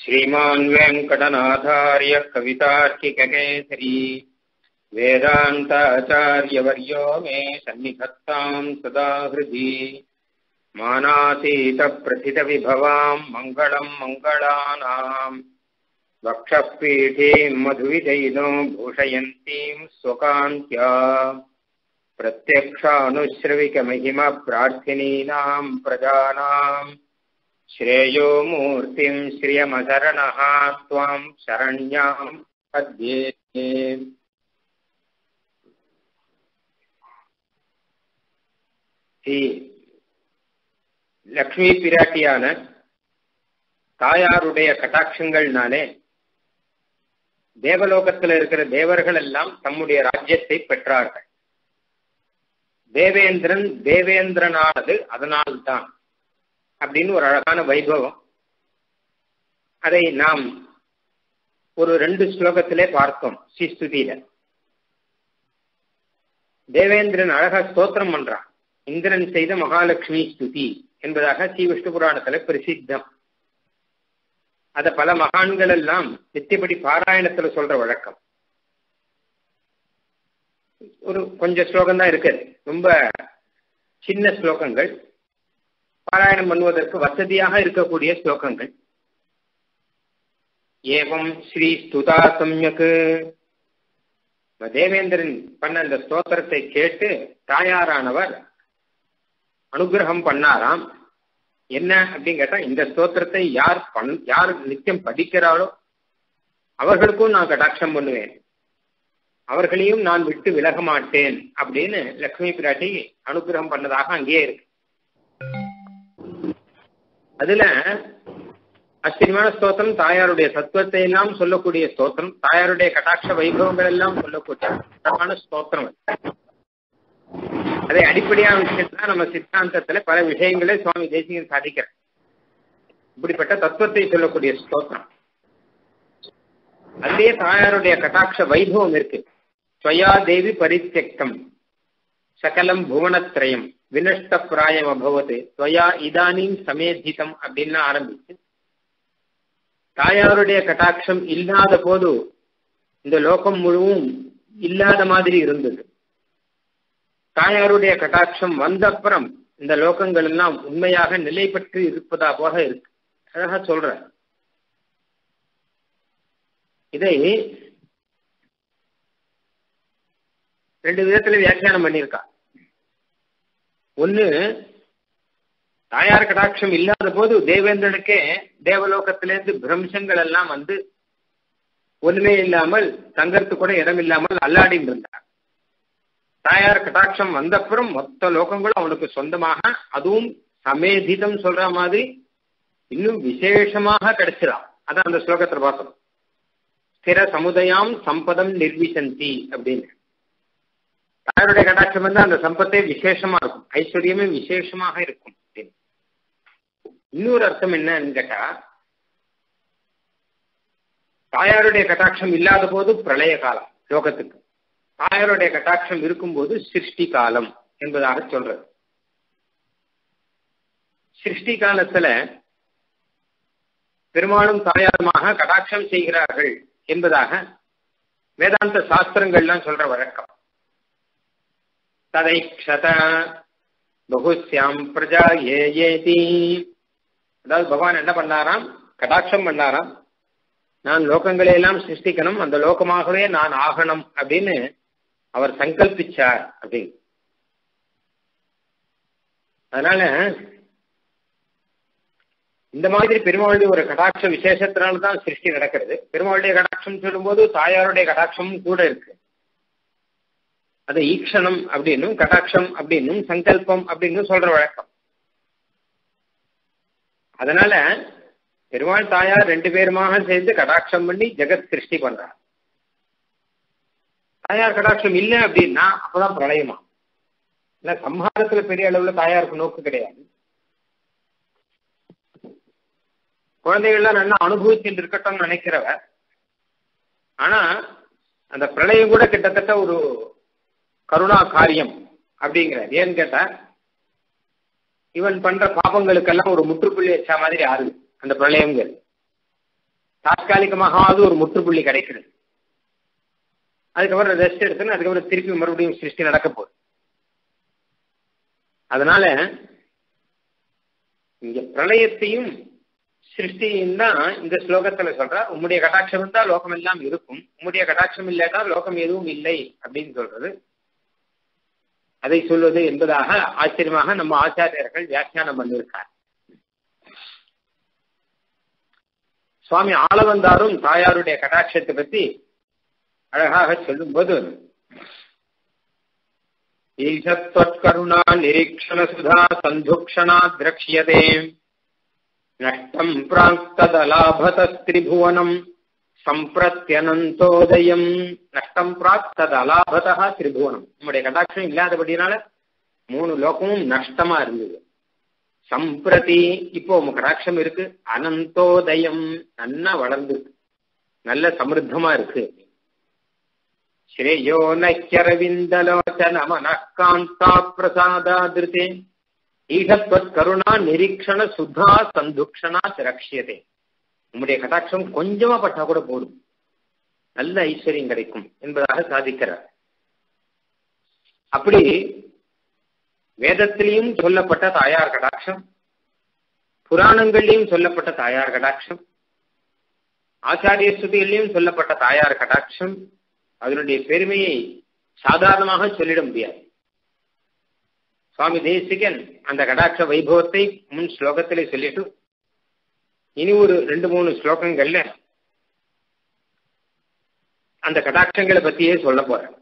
श्रीमान् वेङ्कटनाथार्य कवितार्किककेसरी वेदान्ताचार्यवर्यो मे सन्निधत्तां सदा हृदि मानातीतप्रथितविभवाम् मङ्गलम् मङ्गलानाम् वक्षःपीठीम् मधुविजयिनो भूषयन्तीम् स्वकान्त्या प्रत्यक्षानुश्रविकमहिमप्रार्थिनीनाम् प्रजानाम् श्रेयो मूर्तिम् श्रियमशरणः त्वाम् शरण्याम् पद्ये। லக்ஷ்மி பிராட்டியான தாயாருடைய கட்டாட்சங்கள்னாலே தேவலோகத்தில் இருக்கிற தேவர்கள் எல்லாம் தம்முடைய ராஜ்யத்தை பெற்றார்கள். தேவேந்திரன் தேவேந்திரனானது அதனால்தான் அப்படின்னு ஒரு அழகான வைபவம். அதை நாம் ஒரு 2 ஸ்லோகத்திலே பார்த்தோம். ஸ்ரீஸ்துதியில தேவேந்திரன் அழகா ஸ்தோத்திரம் பண்றான். இந்திரன் செய்த மகாலட்சுமி ஸ்துதி என்பதாக ஸ்ரீ விஷ்ணு புராணத்துல பிரசித்தம். அத பல மகான்கள் எல்லாம் நித்தியப்படி பாராயணத்துல சொல்ற வழக்கம். ஒரு கொஞ்சம் ஸ்லோகம் தான் இருக்கு, ரொம்ப சின்ன ஸ்லோகங்கள், பாராயணம் பண்ணுவதற்கு வசதியாக இருக்கக்கூடிய ஸ்லோகங்கள். ஏவம் ஸ்ரீ ஸ்துதா சம்யக், தேவேந்திரன் பண்ண அந்த ஸ்தோத்திரத்தை கேட்டு தாயாரானவர் அனுகிரகம் பண்ணாராம். என்ன அப்படின்னு கேட்டா, இந்த ஸ்தோத்திரத்தை யார் நித்தியம் படிக்கிறாளோ அவர்களுக்கும் நான் கடாட்சம் பண்ணுவேன், அவர்களையும் நான் விட்டு விலக மாட்டேன் அப்படின்னு லக்ஷ்மி பிராட்டி அனுகிரகம் பண்ணதாக அங்கேயே இருக்கு. அதுல ஆச்சரியமான ஸ்தோத்திரம், தாயாருடைய தத்துவத்தை எல்லாம் சொல்லக்கூடிய ஸ்தோத்திரம், தாயாருடைய கடாட்ச வைபவங்கள் எல்லாம் சொல்லக்கூடிய ஸ்தோத்திரம். அதை அடிப்படையாக வச்சுதான் நம்ம சித்தாந்தத்துல பல விஷயங்களை சுவாமி தேசிகன் சாதிக்கிறார். இப்படிப்பட்ட தத்துவத்தை சொல்லக்கூடிய ஸ்தோத்திரம். அதுலயே தாயாருடைய கடாட்ச வைபவம் இருக்கு. ஸ்வயா தேவி பரித்யக்தம் சகலம் புவனத்ரயம் வினஷ்ட பிராயம் அபவத் ஸ்வயா இதானீம் சமேதிதம் அப்படின்னு ஆரம்பிச்சு, தாயாருடைய கடாட்சம் இல்லாத போது இந்த லோகம் முழுவதும் இல்லாத மாதிரி இருந்தது. தாயாருடைய கடாட்சம் வந்த அப்புறம் இந்த லோகங்கள் எல்லாம் உண்மையாக நிலை பெற்று இருப்பதா போக இருக்கு. அழகா சொல்ற. இதை 2 விதத்துல வியாக்கியானம் பண்ணியிருக்கா. ஒண்ணு, தாயார் கடாட்சம் இல்லாத போது தேவேந்திரனுக்கே தேவலோகத்திலேருந்து பிரம்சங்கள் எல்லாம் வந்து ஒண்ணுமே இல்லாமல் தங்கறதுக்கு கூட இடம் இல்லாமல் அல்லாடின்னு இருந்தார். தாயார் கடாட்சம் வந்தப்புறம் மொத்த லோகங்களும் அவனுக்கு சொந்தமாக, அதுவும் சமேதிதம் சொல்ற மாதிரி இன்னும் விசேஷமாக கிடைச்சிடான். அதான் அந்த ஸ்லோகத்தில் பார்த்தோம். ஸ்திர சமுதாயம் சம்பதம் நிர்விசந்தி அப்படின்னு. தாயாருடைய கடாட்சம் வந்து அந்த சம்பத்தே விசேஷமா இருக்கும், ஐஸ்வர்யமே விசேஷமாக இருக்கும். இன்னொரு அர்த்தம் என்னன்னு கேட்டா, தாயாருடைய கடாட்சம் இல்லாத போது பிரளய காலம் லோகத்துக்கு, தாயாருடைய கடாட்சம் இருக்கும்போது சிருஷ்டி காலம் என்பதாக சொல்றது. சிருஷ்டி காலத்துல பெருமாளும் தாயாருமாக கடாட்சம் செய்கிறார்கள் என்பதாக வேதாந்த சாஸ்திரங்கள்லாம் சொல்ற வழக்கம். ததைக்ஷத பகுஸ்யாம் பிரஜா ஏதி, அதாவது பகவான் என்ன பண்ணாராம், கடாட்சம் பண்ணாராம், நான் லோகங்களை எல்லாம் சிருஷ்டிக்கணும், அந்த லோகமாகவே நான் ஆகணும் அப்படின்னு அவர் சங்கல்பிச்சார் அப்படின்னு. அதனால இந்த மாதிரி பெருமாளுடைய ஒரு கடாட்ச விசேஷத்தினால்தான் சிருஷ்டி நடக்கிறது. பெருமாளுடைய கடாட்சம் சொல்லும்போது தாயாருடைய கடாட்சமும் கூட இருக்கு. அது ஈக்ஷணம் அப்படின்னும் கடாட்சம் அப்படின்னும் சங்கல்பம் அப்படின்னு சொல்ற வழக்கம். அதனால பெருமாள் தாயார் 2 பேருமாக சேர்ந்து கடாட்சம் பண்ணி ஜெகத் சிருஷ்டி பண்றார். தாயார் கடாட்சம் இல்லை அப்படின்னா அப்பதான் பிரளயமா. இல்ல சம்ஹாரத்துல பெரிய அளவுல தாயாருக்கு நோக்கு கிடையாது. குழந்தைகள்லாம் நல்லா அனுபவிச்சுட்டு இருக்கட்டும் நினைக்கிறவர், ஆனா அந்த பிரளயம் கூட கிட்டத்தட்ட ஒரு கருணா காரியம் அப்படிங்கிறார். ஏன்னு கேட்டா, இவன் பண்ற பாபங்களுக்கெல்லாம் ஒரு முற்றுப்புள்ளி வச்ச மாதிரி ஆறுது அந்த பிரளயங்கள். தாற்காலிகமாக ஒரு முற்றுப்புள்ளி கிடைக்கிறது. அதுக்கப்புறம் ரெஸ்ட் எடுத்துன்னு அதுக்கப்புறம் திருப்பி மறுபடியும் சிருஷ்டி நடக்க போகுது. அதனால இங்க பிரளயத்தையும் சிருஷ்டியும் தான் இந்த ஸ்லோகத்துல சொல்ற. உம்முடைய கடாட்சம் இருந்தா லோகம் எல்லாம் இருக்கும், உம்முடைய கடாட்சம் இல்லாட்டா லோகம் எதுவும் இல்லை அப்படின்னு சொல்றது. அதை சொல்வது என்பதாக ஆச்சரியமாக நம்ம ஆச்சாரியர்கள் வியாக்கியானம் பண்ணியிருக்கார். சுவாமி ஆளவந்தாரும் தாயாருடைய கடாட்சத்தை பற்றி அழகாக சொல்லும் போது, ஈஷத்வத்கருணா நிரீக்ஷண சுதா சந்துக்ஷணா திரக்ஷ்யதே நஷ்டம் பிராக்ததலாபதஸ்திரிபுவனம் சம்பிரத்யனந்தோதயம். நஷ்டம் பிராக்ததலாபதா திரிபுவனம். நம்முடைய கடாட்சம் இல்லாதபடினால 3 லோகமும் நஷ்டமா இருந்தது. சம்பிரதி இப்போ உங்க கடாட்சம் இருக்கு. அனந்தோதயம் நல்லா வளர்ந்து நல்ல சமிருத்தமா இருக்கு. ஸ்ரேயோ நரவிந்தலோச்சன மனகாந்தா பிரசாதாதிருத்தே ஈஷத்வத் கருணா நிரீக்ஷண சுதா சந்துக்ஷணா திரக்ஷ்யதே. உம்முடைய கடாட்சம் கொஞ்சமா பட்டா கூட போதும், நல்ல ஐஸ்வர்யம் கிடைக்கும் என்பதாக சாதிக்கிறார். அப்படி வேதத்திலையும் சொல்லப்பட்ட தாயார் கடாட்சம், புராணங்கள்லையும் சொல்லப்பட்ட தாயார் கடாட்சம், ஆச்சாரிய ஸ்துதிகளிலும் சொல்லப்பட்ட தாயார் கடாட்சம், அதனுடைய பெருமையை சாதாரணமாக சொல்லிட முடியாது. சுவாமி தேசிகன் அந்த கடாட்ச வைபவத்தை முன் ஸ்லோகத்திலே சொல்லிட்டு இனி ஒரு 2-3 ஸ்லோகங்கள்ல அந்த கடாட்சங்களை பத்தியே சொல்ல போறேன்.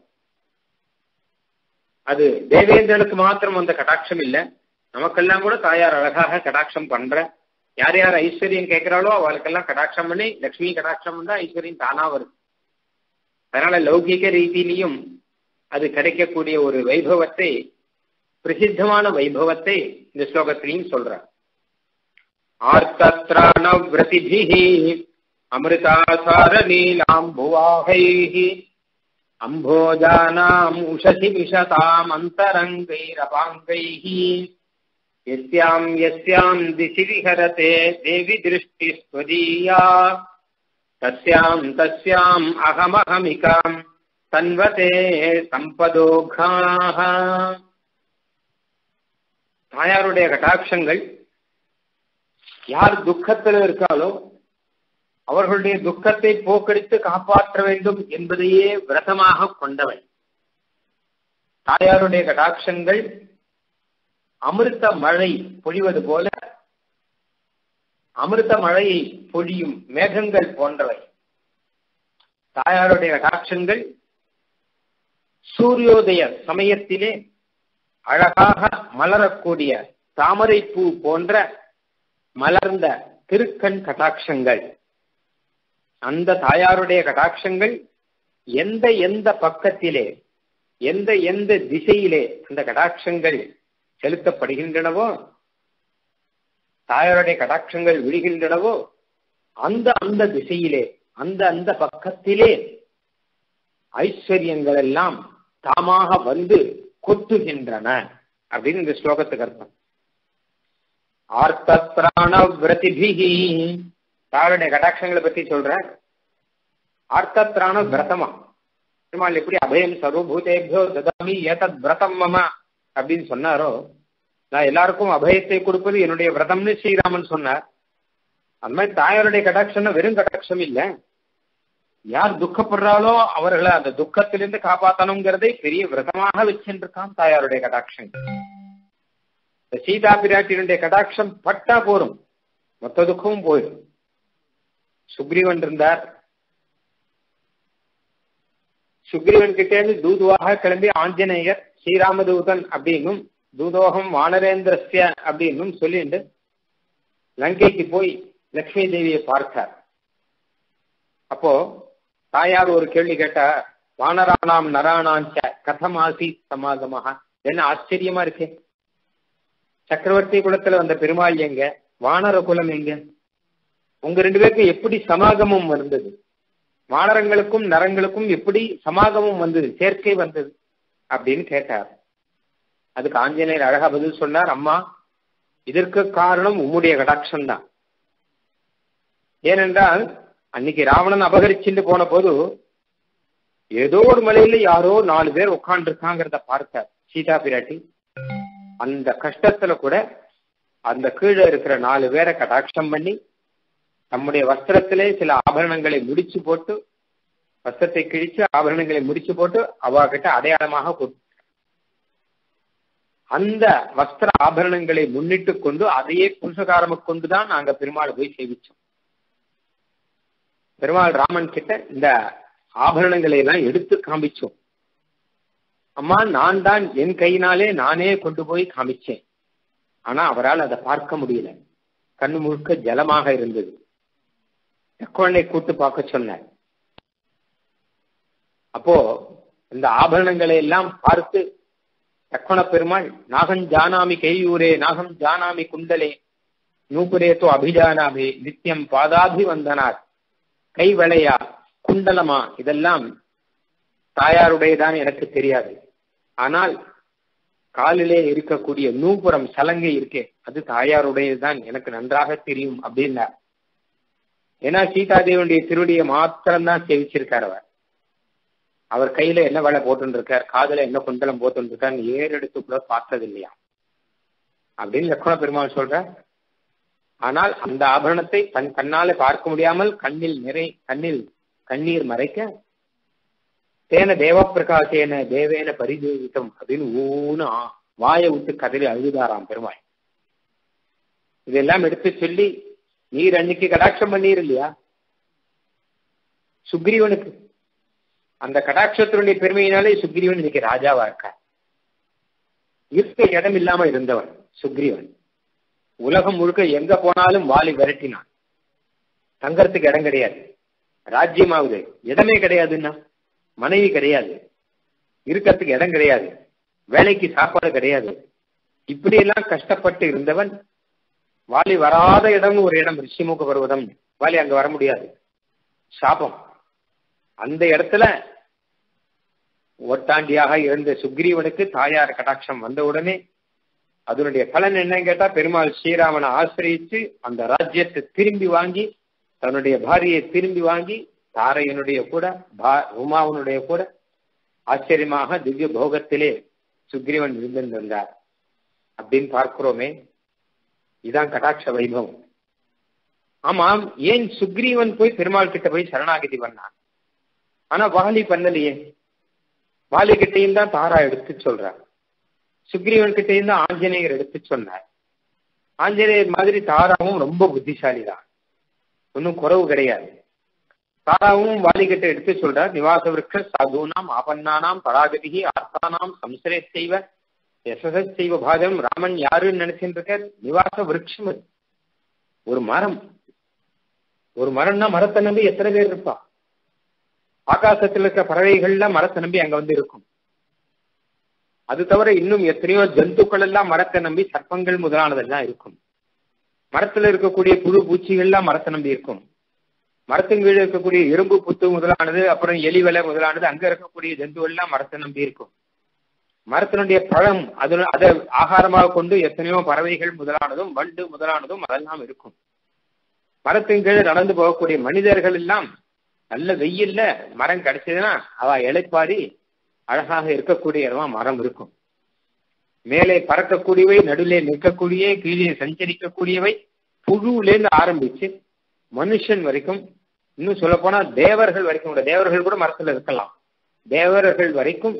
அது தேவேந்திரனுக்கு மாத்திரம் அந்த கடாட்சம் இல்லை, நமக்கெல்லாம் கூட தாயார் அழகாக கடாட்சம் பண்ற. யார் யார் ஐஸ்வர்யம் கேட்கிறாளோ அவளுக்கெல்லாம் கடாட்சம் பண்ணி லட்சுமி கடாட்சம் பண்ணா ஐஸ்வர்யம் தானா வருது. அதனால லௌகிக ரீதியிலையும் அது கிடைக்கக்கூடிய ஒரு வைபவத்தை, பிரசித்தமான வைபவத்தை இந்த ஸ்லோகத்திலையும் சொல்றார். ஆர்த்தத்ராணவ்ரதிபிஹி அமிர்தாசார நீலாம்புவாகைஹி அம்போஜானாம் உஷசி விஷதாம் அந்தரங்கைரபாங்கைஹி யஸ்யாம் யஸ்யாம் திசி விஹரதே தேவி திருஷ்டிஸ்வதீயா தஸ்யாம் தஸ்யாம் அகமஹமிகாம் தன்வதே சம்பதோகாஹ. தாயாருடைய கடாட்சங்கள் யார் துக்கத்தில் இருக்காலோ அவர்களுடைய துக்கத்தை போக்கடித்து காப்பாற்ற வேண்டும் என்பதையே விரதமாக கொண்டவள். தாயாருடைய கடாட்சங்கள் அமிர்த மழை பொழிவது போல அமிர்த மழையை பொழியும் மேகங்கள் போன்றவை. தாயாருடைய கடாட்சங்கள் சூரியோதய சமயத்திலே அழகாக மலரக்கூடிய தாமரை பூ போன்ற மலர்ந்த திருக்கண் கடாட்சங்கள். அந்த தாயாருடைய கடாட்சங்கள் எந்த எந்த பக்கத்திலே எந்த எந்த திசையிலே அந்த கடாட்சங்கள் செலுத்தப்படுகின்றனவோ, தாயாருடைய கடாட்சங்கள் விழுகின்றனவோ அந்த அந்த திசையிலே அந்த அந்த பக்கத்திலே ஐஸ்வர்யங்கள் எல்லாம் தாமாக வந்து கொத்துகின்றன அப்படின்னு இந்த ஸ்லோகத்துக்கு அர்த்தம். ஆர்த்தத்ராணவ்ரதிபிஹி தாயாருடைய கடாட்சங்களை பத்தி சொல்ற. ஆர்த்தத்ராண விரதமா பெருமாள் எப்படி அபயம் சர்வபூதேபியோ ததாமி ஏதத் விரதம் மம அப்படின்னு சொன்னாரோ, நான் எல்லாருக்கும் அபயத்தை கொடுப்பது என்னுடைய விரதம்னு ஸ்ரீராமன் சொன்னார். அந்த மாதிரி தாயாருடைய கடாட்சம்னா வெறும் கடாட்சம் இல்லை, யார் துக்கப்படுறாளோ அவர்களை அந்த துக்கத்திலிருந்து காப்பாற்றணுங்கிறதை பெரிய விரதமாக வச்சுருக்கான் தாயாருடைய கடாட்சம். சீதா பிராட்டியினுடைய கடாட்சம் பட்டா போரும், மொத்த துக்கமும் போயிடும். சுக்ரீவன் இருந்தார், சுக்ரீவன் கிட்டே இருந்து தூதுவாக கிளம்பி ஆஞ்சநேயர் ஸ்ரீராமதூதன் அப்படின்னும் தூதோகம் வானரேந்திரஸ்ய அப்படின்னும் சொல்லிட்டு லங்கைக்கு போய் லக்ஷ்மி தேவியை பார்த்தார். அப்போ தாயார் ஒரு கேள்வி கேட்டா, வானராணாம் நராணாஞ்ச கதமாசி சமாகமாக. என்ன ஆச்சரியமா இருக்கு, சக்கரவர்த்தி குலத்துல வந்த பெருமாள் எங்க, வானர குலம் எங்க, உங்க 2 பேருக்கும் எப்படி சமாகமம் வந்தது, வானரங்களுக்கும் நரங்களுக்கும் எப்படி சமாகமம் வந்தது, சேர்க்கை வந்தது அப்படின்னு கேட்டார். அதுக்கு ஆஞ்சநேயர் அழகா பதில் சொன்னார், அம்மா இதற்கு காரணம் உம்முடைய கடாட்சம் தான். ஏனென்றால் அன்னைக்கு ராவணன் அபகரிச்சுட்டு போன போது ஏதோ ஒரு மலையில யாரோ 4 பேர் உட்கார்ந்து இருக்காங்கிறத பார்த்தார் சீதா பிராட்டி. அந்த கஷ்டத்துல கூட அந்த கீழே இருக்கிற 4 பேரை கடாட்சம் பண்ணி நம்முடைய வஸ்திரத்திலே சில ஆபரணங்களை முடிச்சு போட்டு, வஸ்திரத்தை கிழிச்சு ஆபரணங்களை முடிச்சு போட்டு அவகிட்ட அடையாளமாக கொடுத்து, அந்த வஸ்திர ஆபரணங்களை முன்னிட்டு கொண்டு அதையே புருஷகாரம கொண்டுதான் நாங்க பெருமாளை போய் சேவிச்சோம். பெருமாள் ராமன் கிட்ட இந்த ஆபரணங்களை எல்லாம் எடுத்து காமிச்சோம். அம்மா, நான் தான் என் கையினாலே நானே கொண்டு போய் காமிச்சேன். ஆனா அவரால் அதை பார்க்க முடியல. கண்ணு முழுக்க ஜலமாக இருந்தது. குழந்தை கூட்டு பார்க்க சொன்னார். அப்போ இந்த ஆபரணங்களை எல்லாம் பார்த்து லக்ஷ்மண பெருமாள், நாகம் ஜானாமி கையூரே நாகம் ஜானாமி குண்டலே நூபுரே தோ அபிஜானாமி நித்தியம் பாதாபி வந்தனார். கை வளையா குண்டலமா இதெல்லாம் தாயாருடையதான் எனக்கு தெரியாது. ஆனால் காலிலே இருக்கக்கூடிய நூபுரம் சலங்கை இருக்கே அது தாயாருடையதுதான் எனக்கு நன்றாக தெரியும் அப்படின்னார். ஏன்னா சீதாதேவனுடைய திருவடியை மாத்திரம்தான் சேவிச்சிருக்கார். அவர் கையில என்ன வலை போட்டு இருக்கார், காதுல என்ன குண்டலம் போட்டு இருக்கார், ஏறெடுத்து கூட பார்த்தது இல்லையா அப்படின்னு லக்ஷ்மண பெருமாள் சொல்ற. ஆனால் அந்த ஆபரணத்தை தன் கண்ணால பார்க்க முடியாமல் கண்ணில் கண்ணீர் மறைக்க, தேன தேவ பிரகாசேன தேவேன பரிதேவித்தம் அப்படின்னு ஊன்னு வாயை விட்டு கதறி அழுதாராம் பெருமாள். இதெல்லாம் எடுத்து சொல்லி, நீர் அன்னைக்கு கடாட்சம் பண்ணீர் இல்லையா சுக்ரீவனுக்கு, அந்த கடாட்சத்தினுடைய பெருமையினாலே சுக்ரீவன் இன்னைக்கு ராஜாவா இருக்கார். இருக்க இடம் இல்லாம இருந்தவன் சுக்ரீவன். உலகம் முழுக்க எங்க போனாலும் வாலி விரட்டினான். தங்கறதுக்கு இடம் கிடையாது, ராஜ்யமாவது இடமே கிடையாதுன்னா, மனைவி கிடையாது, இருக்கிறதுக்கு இடம் கிடையாது, வேலைக்கு சாப்பாடு கிடையாது. இப்படியெல்லாம் கஷ்டப்பட்டு இருந்தவன் வாலி வராத இடம்னு ஒரு இடம், ரிஷிமுக பர்வதம். வாலி அங்க வர முடியாது, சாபம். அந்த இடத்துல ஓட்டாண்டியாக இருந்த சுக்ரீவனுக்கு தாயார் கடாட்சம் வந்த உடனே அதனுடைய பலன் என்னன்னு கேட்டா, பெருமாள் ஸ்ரீராமனை ஆசிரியிச்சு அந்த ராஜ்யத்தை திரும்பி வாங்கி, தன்னுடைய பாரியை திரும்பி வாங்கி, தாரையனுடைய கூட உமாவனுடைய கூட ஆச்சரியமாக திவ்ய போகத்திலே சுக்ரீவன் இருந்திருந்தார் அப்படின்னு பார்க்கிறோமே. இதான் கடாட்ச வைபவம். ஆமாம், ஏன் சுக்ரீவன் போய் பெருமாள் கிட்ட போய் சரணாகதி பண்ணான், ஆனா வாலி பண்ணலையே? வாலி கிட்டையும் தான் தாரா எடுத்து சொல்றார், சுக்ரீவன் கிட்டையும் தான் ஆஞ்சநேயர் எடுத்து சொன்னார். ஆஞ்சநேயர் மாதிரி தாராவும் ரொம்ப புத்திசாலி தான், ஒன்னும் குறவு கிடையாது. தாராவும் வாலி கிட்ட எடுத்து சொல்றார், நிவாச விருட்ச சாதுனாம் ஆபன்னானாம் பராகதிகி ஆர்த்தானாம் சம்சரே செய்வ யசச செய்வ பாதம். ராமன் யாருன்னு நினைச்சுட்டு இருக்க? நிவாச விருட்சம். அது ஒரு மரம். ஒரு மரம்னா மரத்தை நம்பி எத்தனை பேர் இருப்பா? ஆகாசத்தில் இருக்க பறவைகள்லாம் மரத்தை நம்பி அங்க வந்து இருக்கும். அது தவிர இன்னும் எத்தனையோ ஜந்துக்கள் எல்லாம் மரத்தை நம்பி, சர்ப்பங்கள் முதலானதெல்லாம் இருக்கும். மரத்துல இருக்கக்கூடிய புழு பூச்சிகள்லாம் மரத்தை நம்பி இருக்கும். மரத்தின் கீழே இருக்கக்கூடிய எறும்பு புத்து முதலானது, அப்புறம் எலிவலை முதலானது, அங்க இருக்கக்கூடிய ஜந்துவெல்லாம் மரத்தை நம்பி இருக்கும். மரத்தினுடைய பழம் அதை ஆகாரமாக கொண்டு எத்தனையோ பறவைகள் முதலானதும் வண்டு முதலானதும் அதெல்லாம் இருக்கும். மரத்தின் கீழே நடந்து போகக்கூடிய மனிதர்கள் எல்லாம் நல்ல வெயில்ல மரம் கிடைச்சதுன்னா அவ இலைப்பாடி அழகாக இருக்கக்கூடிய இடமா மரம் இருக்கும். மேலே பறக்கக்கூடியவை, நடுவிலே நிற்கக்கூடிய, கீழே சஞ்சரிக்கக்கூடியவை, புழுலேருந்து ஆரம்பிச்சு மனுஷன் வரைக்கும், இன்னும் சொல்ல போனா தேவர்கள் வரைக்கும் கூட, தேவர்கள் கூட மரத்துல இருக்கலாம். தேவர்கள் வரைக்கும்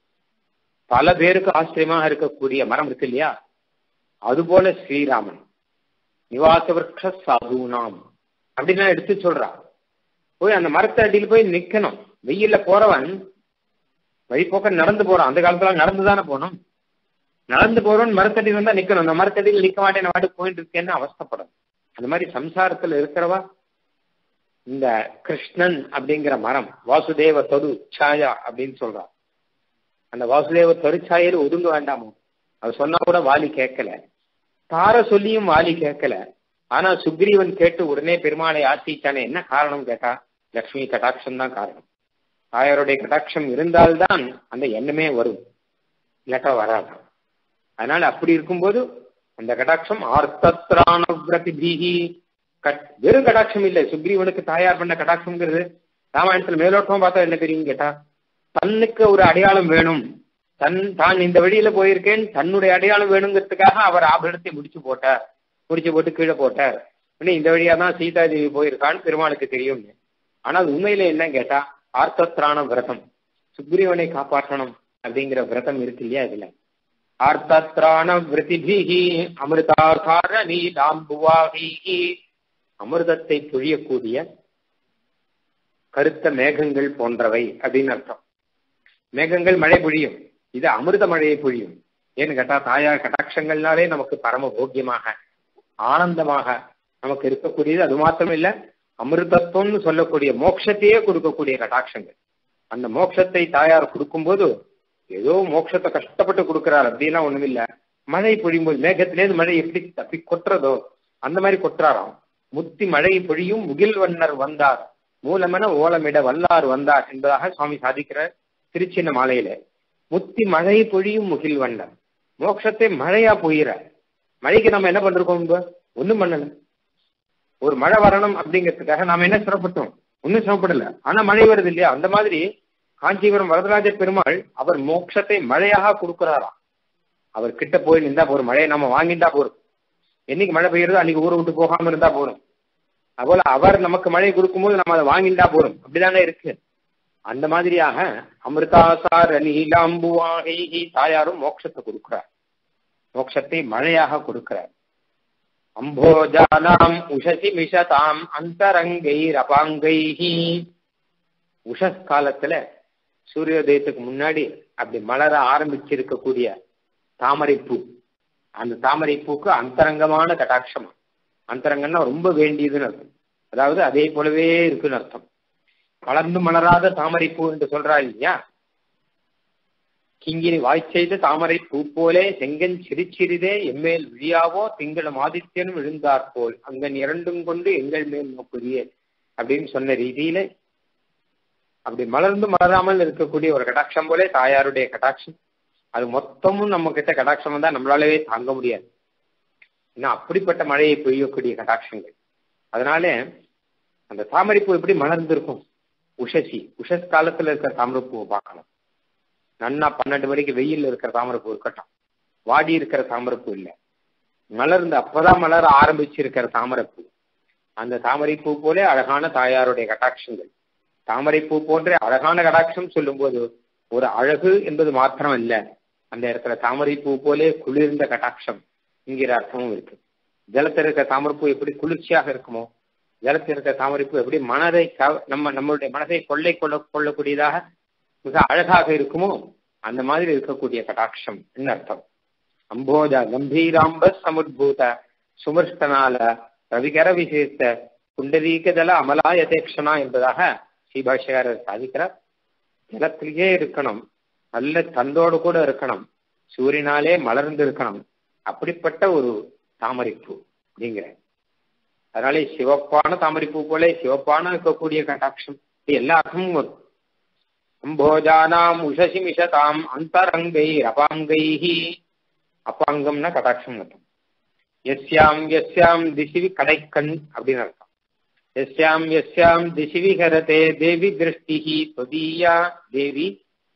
பல பேருக்கு ஆச்சரியமாக இருக்கக்கூடிய மரம் இருக்கு இல்லையா? அதுபோல ஸ்ரீராமன் நிவாச விருட்ச சாதுனாம் அப்படின்னா எடுத்து சொல்றா. போய் அந்த மரத்தை அடியில் போய் நிக்கணும். வெயில்ல போறவன் வழிபோக்க நடந்து போறான். அந்த காலத்துல நடந்துதானே போகணும். நடந்து போறவன் மரத்தடியில் வந்தா நிக்கணும். அந்த மரத்தடியில் நிக்க மாட்டேன், வாட்டு போயிட்டு இருக்கேன்னு அவஸ்தப்படும். அந்த மாதிரி சம்சாரத்துல இருக்கிறவா இந்த கிருஷ்ணன் அப்படிங்கிற மரம், வாசுதேவ தொடு சாயா அப்படின்னு சொல்றா. அந்த வாசுதேவ தொருச்சாயர் ஒதுங்க வேண்டாமோ? அது சொன்னா கூட வாலி கேட்கல, தார சொல்லியும் வாலி கேட்கல. ஆனா சுக்ரீவன் கேட்டு உடனே பெருமாளை ஆசிச்சானே. என்ன காரணம் கேட்டா, லக்ஷ்மி கடாட்சம் தான் காரணம். தாயாருடைய கடாட்சம் இருந்தால்தான் அந்த எண்ணமே வரும், இல்லாட்டா வராது. அதனால அப்படி இருக்கும்போது அந்த கடாட்சம் ஆர்த்தத்ராண விரதிபிஹி வெறும் கடாட்சம் இல்லை, சுக்ரீவனுக்கு தாயார் பண்ண கடாட்சம்ங்கிறது ராமாயணத்துல மேலோட்டமா பார்த்தா என்ன தெரியும் கேட்டா, தன்னுக்கு ஒரு அடையாளம் வேணும், தான் இந்த வழியில போயிருக்கேன் தன்னுடைய அடையாளம் வேணுங்கிறதுக்காக அவர் ஆபரணத்தை முடிச்சு போட்டு கீழே போட்டார். இந்த வழியா தான் சீதா தேவி போயிருக்கான்னு பெருமாளுக்கு தெரியும். ஆனால் உண்மையில என்ன கேட்டா, ஆர்த்தத்ராண விரதம், சுக்ரீவனை காப்பாற்றணும் அப்படிங்கிற விரதம் இருக்கு இல்லையா, இதுல ஆர்த்தத்ராண விரதிபிஹி அமிர்தாகார நீலாம்புவாஹி, அமிர்தத்தை பொழியக்கூடிய கருத்த மேகங்கள் போன்றவை அப்படின்னு அர்த்தம். மேகங்கள் மழை பொழியும், இது அமிர்த மழையை பொழியும். ஏன்னு கேட்டா, தாயார் கடாட்சங்கள்னாலே நமக்கு பரம போக்கியமாக ஆனந்தமாக நமக்கு இருக்கக்கூடியது. அது மாத்திரம் இல்ல, அமிர்தத்துவம்னு சொல்லக்கூடிய மோட்சத்தையே கொடுக்கக்கூடிய கடாட்சங்கள். அந்த மோட்சத்தை தாயார் கொடுக்கும்போது ஏதோ மோட்சத்தை கஷ்டப்பட்டு கொடுக்கிறார் அப்படின்னா ஒண்ணுமில்ல. மழை பொழியும்போது மேகத்திலேருந்து மழை எப்படி தப்பி கொட்டுறதோ அந்த மாதிரி கொட்டுறாராம். முத்தி மழை பொழியும் முகில் வண்ணர் வந்தார், மூலமென ஓலமிட வல்லார் வந்தார் என்பதாக சுவாமி சாதிக்கிற திருச்சின்ன மாலையில. முத்தி மழை பொழியும் முகில் வண்ணர், மோட்சத்தை மழையா பொய்யிற. மழைக்கு நம்ம என்ன பண்றோம்? ஒண்ணும் பண்ணல. ஒரு மழை வரணும் அப்படிங்கிறதுக்காக நாம என்ன சிரமப்பட்டோம்? ஒன்னும் சிரமப்படல. ஆனா மழை வருது இல்லையா? அந்த மாதிரி காஞ்சிபுரம் வரதராஜ பெருமாள் அவர் மோட்சத்தை மழையாக கொடுக்கிறாராம். அவர் கிட்ட போய் நின்றா போறோம், மழையை நம்ம வாங்கிட்டா போறோம். என்னைக்கு மழை பெய்யறதோ அன்னைக்கு ஊரை விட்டு போகாம இருந்தா போறோம். அதுபோல அவர் நமக்கு மழை கொடுக்கும்போது நம்ம அதை வாங்கிட்டா போறோம். அப்படிதானே இருக்கு. அந்த மாதிரியாக அமிர்தாசார நீலாம்புவாகை தாயாரும் மோட்சத்தை கொடுக்கிறார், மோட்சத்தை மழையாக கொடுக்கிறார். அம்போஜானாம் உஷசி மிஷதாம் அந்தரங்கை ரபாங்கை, உஷஸ் காலத்துல சூரியோதயத்துக்கு முன்னாடி அப்படி மலர ஆரம்பிச்சிருக்கக்கூடிய தாமரைப்பூ, அந்த தாமரைப்பூக்கு அந்தரங்கமான கடாட்சம். அந்தரங்கன்னா ரொம்ப வேண்டியதுன்னு அர்த்தம். அதாவது அதே போலவே இருக்குன்னு அர்த்தம். வளர்ந்து மலராத தாமரைப்பூ என்று சொல்றா இல்லையா? கிங்கினி வாய்ச்செய்த தாமரை பூ போலே செங்கன் சிரிச்சிறிதே எம்மேல் விழியாவோ திங்களும் ஆதித்யனும் விழுந்தாற்போல் அங்கன் இரண்டும் கொண்டு எங்கள் மேல் நோக்குறியே அப்படின்னு சொன்ன ரீதியில அப்படி மலர்ந்து மலராமல் இருக்கக்கூடிய ஒரு கடாட்சம் போலே தாயாருடைய கடாட்சம். அது மொத்தமும் நம்ம கிட்ட கடாட்சம் வந்தா நம்மளாலவே தாங்க முடியாது. ஏன்னா அப்படிப்பட்ட மழையை பெய்யக்கூடிய கடாட்சங்கள். அதனால அந்த தாமரைப்பூ எப்படி மலர்ந்திருக்கும்? உஷஸ் காலத்துல இருக்கிற தாமரைப்பூவை பார்க்கணும். நன்னா 12 மணிக்கு வெயில் இருக்கிற தாமரைப்பூ இருக்கட்டும், வாடி இருக்கிற தாமரைப்பூ இல்லை, மலர்ந்து அப்பதான் மலர ஆரம்பிச்சிருக்கிற தாமரைப்பூ. அந்த தாமரைப்பூ போல அழகான தாயாருடைய கடாட்சங்கள். தாமரைப்பூ போன்ற அழகான கடாட்சம் சொல்லும் போது ஒரு அழகு என்பது மாத்திரம் இல்ல, அந்த இடத்துல தாமரைப்பூ போலே குளிர்ந்த கடாட்சம் என்கிற அர்த்தமும் இருக்கு. ஜலத்தில் இருக்கிற தாமரைப்பூ எப்படி குளிர்ச்சியாக இருக்குமோ, ஜலத்தில் இருக்கிற தாமரைப்பூ எப்படி மனதை நம்மளுடைய மனதை கொள்ளக்கூடியதாக மிக அழகாக இருக்குமோ அந்த மாதிரி இருக்கக்கூடிய கடாட்சம் என்ன அர்த்தம். அம்போஜா கம்பீராம்ப சமுத்பூத சுமிருஷ்டனால ரவிகர விசேஷ குண்டலீகதல அமலாயதேக்ஷனா என்பதாக ஸ்ரீபாஷ்யக்காரர் சாதிக்கிறார். ஜலத்திலேயே இருக்கணும், நல்ல தந்தோடு கூட இருக்கணும், சூரியனாலே மலர்ந்து இருக்கணும், அப்படிப்பட்ட ஒரு தாமரைப்பூ அப்படிங்கிற. அதனாலே சிவப்பான தாமரைப்பூ போல சிவப்பான இருக்கக்கூடிய கடாட்சம் எல்லா அர்த்தமும் வரும். அம்போஜானாம் உஷசி மிஷதாம் அந்தரங்கை அபாங்கை, அப்பாங்கம்னா கடாட்சம் அர்த்தம். எஸ்யாம் எஸ்யாம் திசிவி கடைக்கண் அப்படின்னு அர்த்தம். எஸ்யாம் எஸ்யாம் திசிவி ஹரதே தேவி திருஷ்டிஹி தொதியா, தேவி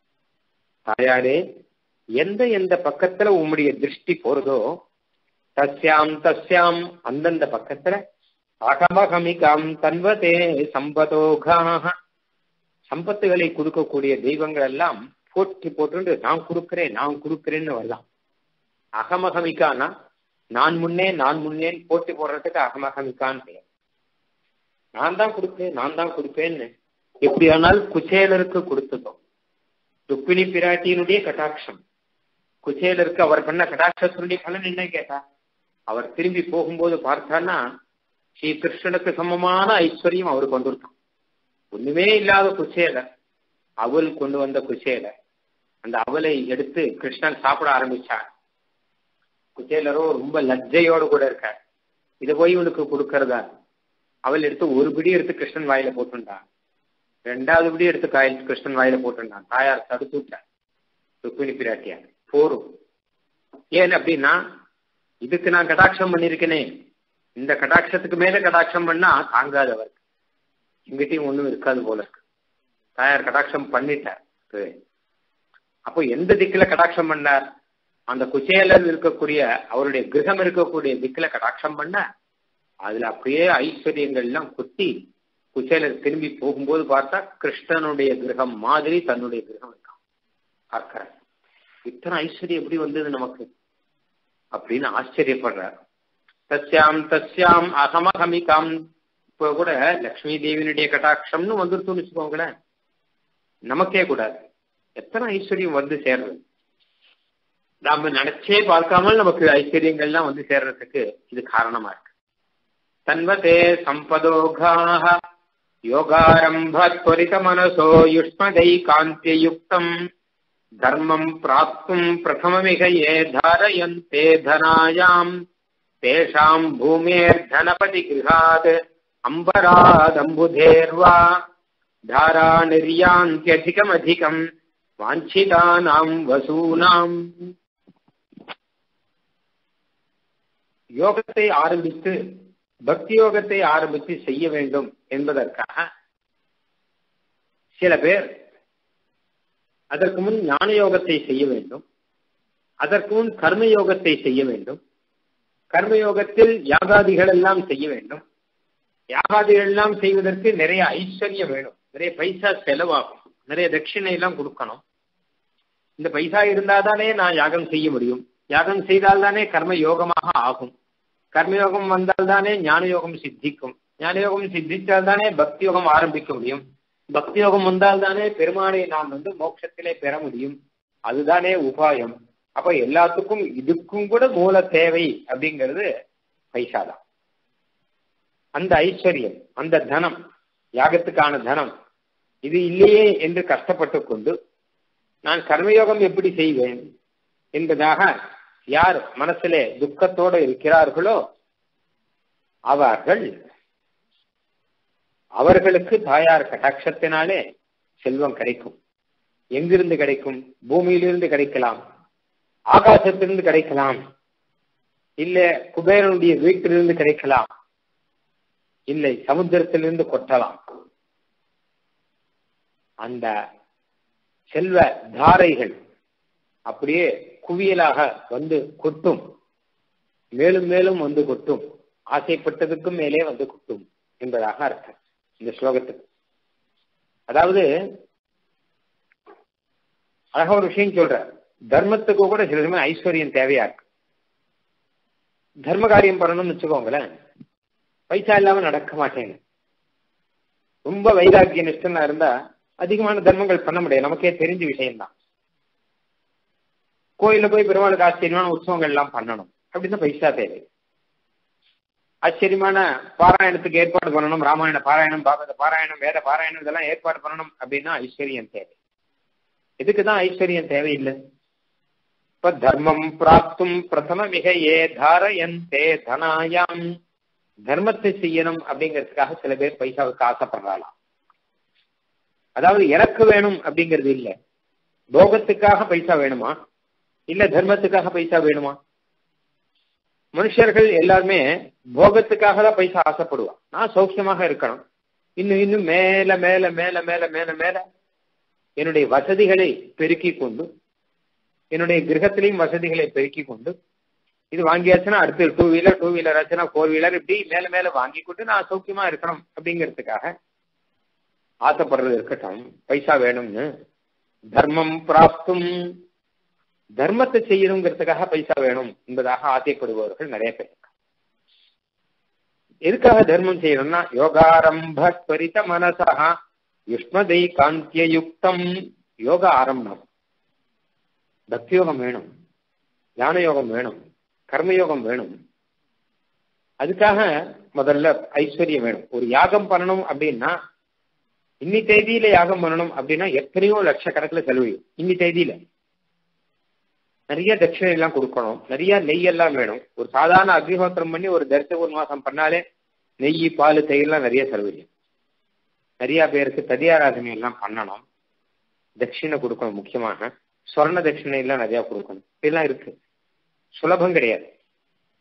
தாயாரே எந்த எந்த பக்கத்துல உம்முடைய திருஷ்டி போறதோ தஸ்யாம் தஸ்யாம் அந்தந்த பக்கத்துல அகமகமிகாம் தன்வதே சம்பதோகாக, சம்பத்துகளை கொடுக்கக்கூடிய தெய்வங்கள் எல்லாம் போட்டி போட்டு நான் கொடுக்கிறேன்னு வரலாம். அகமகமிக்கானா நான் முன்னேன் போட்டி போடுறதுக்கு அகமகமிக்கான்னு பெயர். நான் தான் கொடுப்பேன்னு எப்படியானால் குச்சேலருக்கு கொடுத்ததோ. ருக்மிணி பிராட்டியினுடைய கட்டாட்சம் குச்சேலருக்கு அவர் பண்ண கட்டாட்சத்தினுடைய பலன் என்ன கேட்டா, அவர் திரும்பி போகும்போது பார்த்தான்னா ஸ்ரீ கிருஷ்ணனுக்கு சமமான ஐஸ்வர்யம் அவருக்கு வந்துருக்கான். ஒண்ணுமே இல்லாத குச்சேலர், அவள் கொண்டு வந்த குச்சேலர், அந்த அவலை எடுத்து கிருஷ்ணன் சாப்பிட ஆரம்பிச்சார். குச்சேலரோ ரொம்ப லஜ்ஜையோடு கூட இருக்கார். இதை போய் இவனுக்கு கொடுக்கறதா? அவள் எடுத்து ஒரு பிடி எடுத்து கிருஷ்ணன் வாயில போட்டுட்டான், 2வது பிடி எடுத்து கிருஷ்ணன் வாயில போட்டுட்டான். தாயார் தடுத்து விட்டார் ருக்மிணி பிராட்டியார். போரும் ஏன் அப்படின்னா, இதுக்கு நான் கடாட்சம் பண்ணிருக்கேனே, இந்த கடாட்சத்துக்கு மேல கடாட்சம் பண்ணா தாங்காதவர், எங்கிட்டையும் ஒண்ணும் இருக்காது போல இருக்கு. தாயார் கடாட்சம் பண்ணிட்டார். அப்போ எந்த திக்குல கடாட்சம் பண்ணார்? அந்த குச்சேலர் இருக்கக்கூடிய அவருடைய கிரகம் இருக்கக்கூடிய திக்குல கடாட்சம் பண்ண அதுல அப்படியே ஐஸ்வர்யங்கள் எல்லாம் குத்தி குச்சேலர் திரும்பி போகும்போது பார்த்தா கிருஷ்ணனுடைய கிரகம் மாதிரி தன்னுடைய கிரகம் இருக்கான் பார்க்கிற. இத்தனை ஐஸ்வர்யம் எப்படி வந்தது நமக்கு அப்படின்னு ஆச்சரியப்படுறார். தஸ்யாம் அகமகமிகாம். இப்ப கூட லக்ஷ்மி தேவியினுடைய கடாட்சம்னு வந்துருத்துன்னு வச்சுக்கோங்களேன், நமக்கே கூடாது. எத்தனை ஐஸ்வர்யம் வந்து சேர்றது, நாம நினைச்சே பார்க்காமல் நமக்கு ஐஸ்வர்யங்கள்லாம் வந்து சேர்றதுக்கு இது காரணமா இருக்கு. தன்வதே சம்பதோகாஹ யோகாரம்பத்வரித மனசோ யுஷ்மதை காந்தியுக்தம் தர்மம் பிராப்தும் பிரதமமிக ஏ தாரயந்தே தனாயாம் தேஷாம் பூமேர் தனபதி கிருஹாத் அம்பராதம்புதேர்வா தாரா நிர்யாந்தியதிகமதிகம் வாஞ்சிதானாம் வசூனாம். யோகத்தை ஆரம்பித்து பக்தி யோகத்தை ஆரம்பித்து செய்ய வேண்டும் என்பதற்காக சில பேர் அதற்கு முன் ஞான யோகத்தை செய்ய வேண்டும், அதற்கு முன் கர்ம யோகத்தை செய்ய வேண்டும், கர்மயோகத்தில் யாகாதிகள் எல்லாம் செய்ய வேண்டும். யாகாதிகள் எல்லாம் செய்வதற்கு நிறைய ஐஸ்வர்யம் வேணும், நிறைய பைசா செலவாகும், நிறைய தட்சிணை எல்லாம் கொடுக்கணும். இந்த பைசா இருந்தால்தானே நான் யாகம் செய்ய முடியும், யாகம் செய்தால்தானே கர்ம யோகமாக ஆகும், கர்மயோகம் வந்தால்தானே ஞான யோகம் சித்திக்கும், ஞான யோகம் சித்தித்தால்தானே பக்தி யோகம் ஆரம்பிக்க முடியும், பக்தி யோகம் வந்தால்தானே பெருமானை நாம் மோட்சத்திலே பெற முடியும். அதுதானே உபாயம். அப்ப எல்லாத்துக்கும் இதுக்கும் கூட மூல தேவை அப்படிங்கிறது பைசா தான். அந்த ஐஸ்வர்யம், அந்த தனம், யாகத்துக்கான தனம் இது இல்லையே என்று கஷ்டப்பட்டு கொண்டு நான் கர்மயோகம் எப்படி செய்வேன் என்பதாக யார் மனசிலே துக்கத்தோடு இருக்கிறார்களோ அவர்களுக்கு தாயார் கடாட்சத்தினாலே செல்வம் கிடைக்கும். எங்கிருந்து கிடைக்கும்? பூமியிலிருந்து கிடைக்கலாம், ஆகாசத்திலிருந்து கிடைக்கலாம், இல்ல குபேரனுடைய வீட்டிலிருந்து கிடைக்கலாம், இல்லை சமுத்திரத்திலிருந்து கொட்டலாம். அந்த செல்வ தாரைகள் அப்படியே குவியலாக வந்து கொட்டும், மேலும் மேலும் வந்து கொட்டும், ஆசைப்பட்டதுக்கும் மேலே வந்து கொட்டும் என்பதாக அர்த்தம் இந்த ஸ்லோகத்துக்கு. அதாவது அழகா ஒரு விஷயம் சொல்ற, தர்மத்துக்கு கூட சில சமயம் ஐஸ்வர்யம் தேவையா இருக்கு. தர்ம காரியம் பண்ணணும்னு வச்சுக்கோங்களேன், பைசா இல்லாம நடக்க மாட்டேங்க. ரொம்ப வைராக்கிய நிஷ்டனா இருந்தா அதிகமான தர்மங்கள் பண்ண முடியாது, நமக்கே தெரிஞ்ச விஷயம்தான். கோயில போய் பெருமாளுக்கு ஆச்சரியமான உற்சவங்கள் எல்லாம் பண்ணணும் அப்படின்னா பைசா தேவை. ஆச்சரியமான பாராயணத்துக்கு ஏற்பாடு பண்ணணும், ராமாயண பாராயணம், பாகவத பாராயணம், வேத பாராயணம் இதெல்லாம் ஏற்பாடு பண்ணணும் அப்படின்னா ஐஸ்வர்யம் தேவை. இதுக்குதான் ஐஸ்வர்யம் தேவையில்லை. இப்ப தர்மம் பிராப்தும் பிரதம மிக ஏ தாரயந்தே தனாயாம். தர்மத்தை செய்யணும் அப்படிங்கிறதுக்காக சில பேர் பைசாவுக்கு ஆசைப்படுறாளாம். அதாவது எனக்கு வேணும் அப்படிங்கிறது இல்லை, போகத்துக்காக பைசா வேணுமா, இல்ல தர்மத்துக்காக பைசா வேணுமா? மனுஷர்கள் எல்லாருமே போகத்துக்காக தான் பைசா ஆசைப்படுவான். நான் சௌக்கியமாக இருக்கணும், இன்னும் இன்னும் மேல மேல மேல மேல மேல மேல என்னுடைய வசதிகளை பெருக்கி கொண்டு, என்னுடைய கிரகத்திலையும் வசதிகளை பெருக்கி கொண்டு, இது வாங்கியாச்சுன்னா அடுத்து டூ வீலர் ஆச்சுன்னா 4 வீலர், இப்படி மேல மேல வாங்கி கொண்டு நான் சௌக்கியமா இருக்கணும் அப்படிங்கிறதுக்காக ஆசைப்படுறது இருக்கட்டும், பைசா வேணும்னு. தர்மம் பிராப்தும், தர்மத்தை செய்யணுங்கிறதுக்காக பைசா வேணும் என்பதாக ஆசைப்படுபவர்கள் நிறைய பேர். எதுக்காக தர்மம் செய்யணும்னா யோகாரம்ப பரித மனசா யுஷ்மதை காந்தியுக்தம். யோக ஆரம்பம், பக்தியோகம் வேணும், ஞான யோகம் வேணும், கர்மயோகம் வேணும். அதுக்காக முதல்ல ஐஸ்வர்யம் வேணும். ஒரு யாகம் பண்ணணும் அப்படின்னா இன்னி தேதியில யாகம் பண்ணணும் அப்படின்னா எத்தனையோ லட்சக்கணக்கில் செலவழியும். இன்னி தேதியில நிறைய தட்சிணை எல்லாம் கொடுக்கணும், நிறைய நெய் எல்லாம் வேணும். ஒரு சாதாரண அக்னிஹோத்திரம் பண்ணி ஒரு தரிசன மாசம் பண்ணாலே நெய், பால், தயிர்லாம் நிறைய செலவழியும். நிறைய பேருக்கு ததியாராதனை எல்லாம் பண்ணணும், தட்சிணை கொடுக்கணும், முக்கியமாக சொர்ண தட்சிணை எல்லாம் நிறைய கொடுக்கணும். இதெல்லாம் இருக்கு, சுலபம் கிடையாது.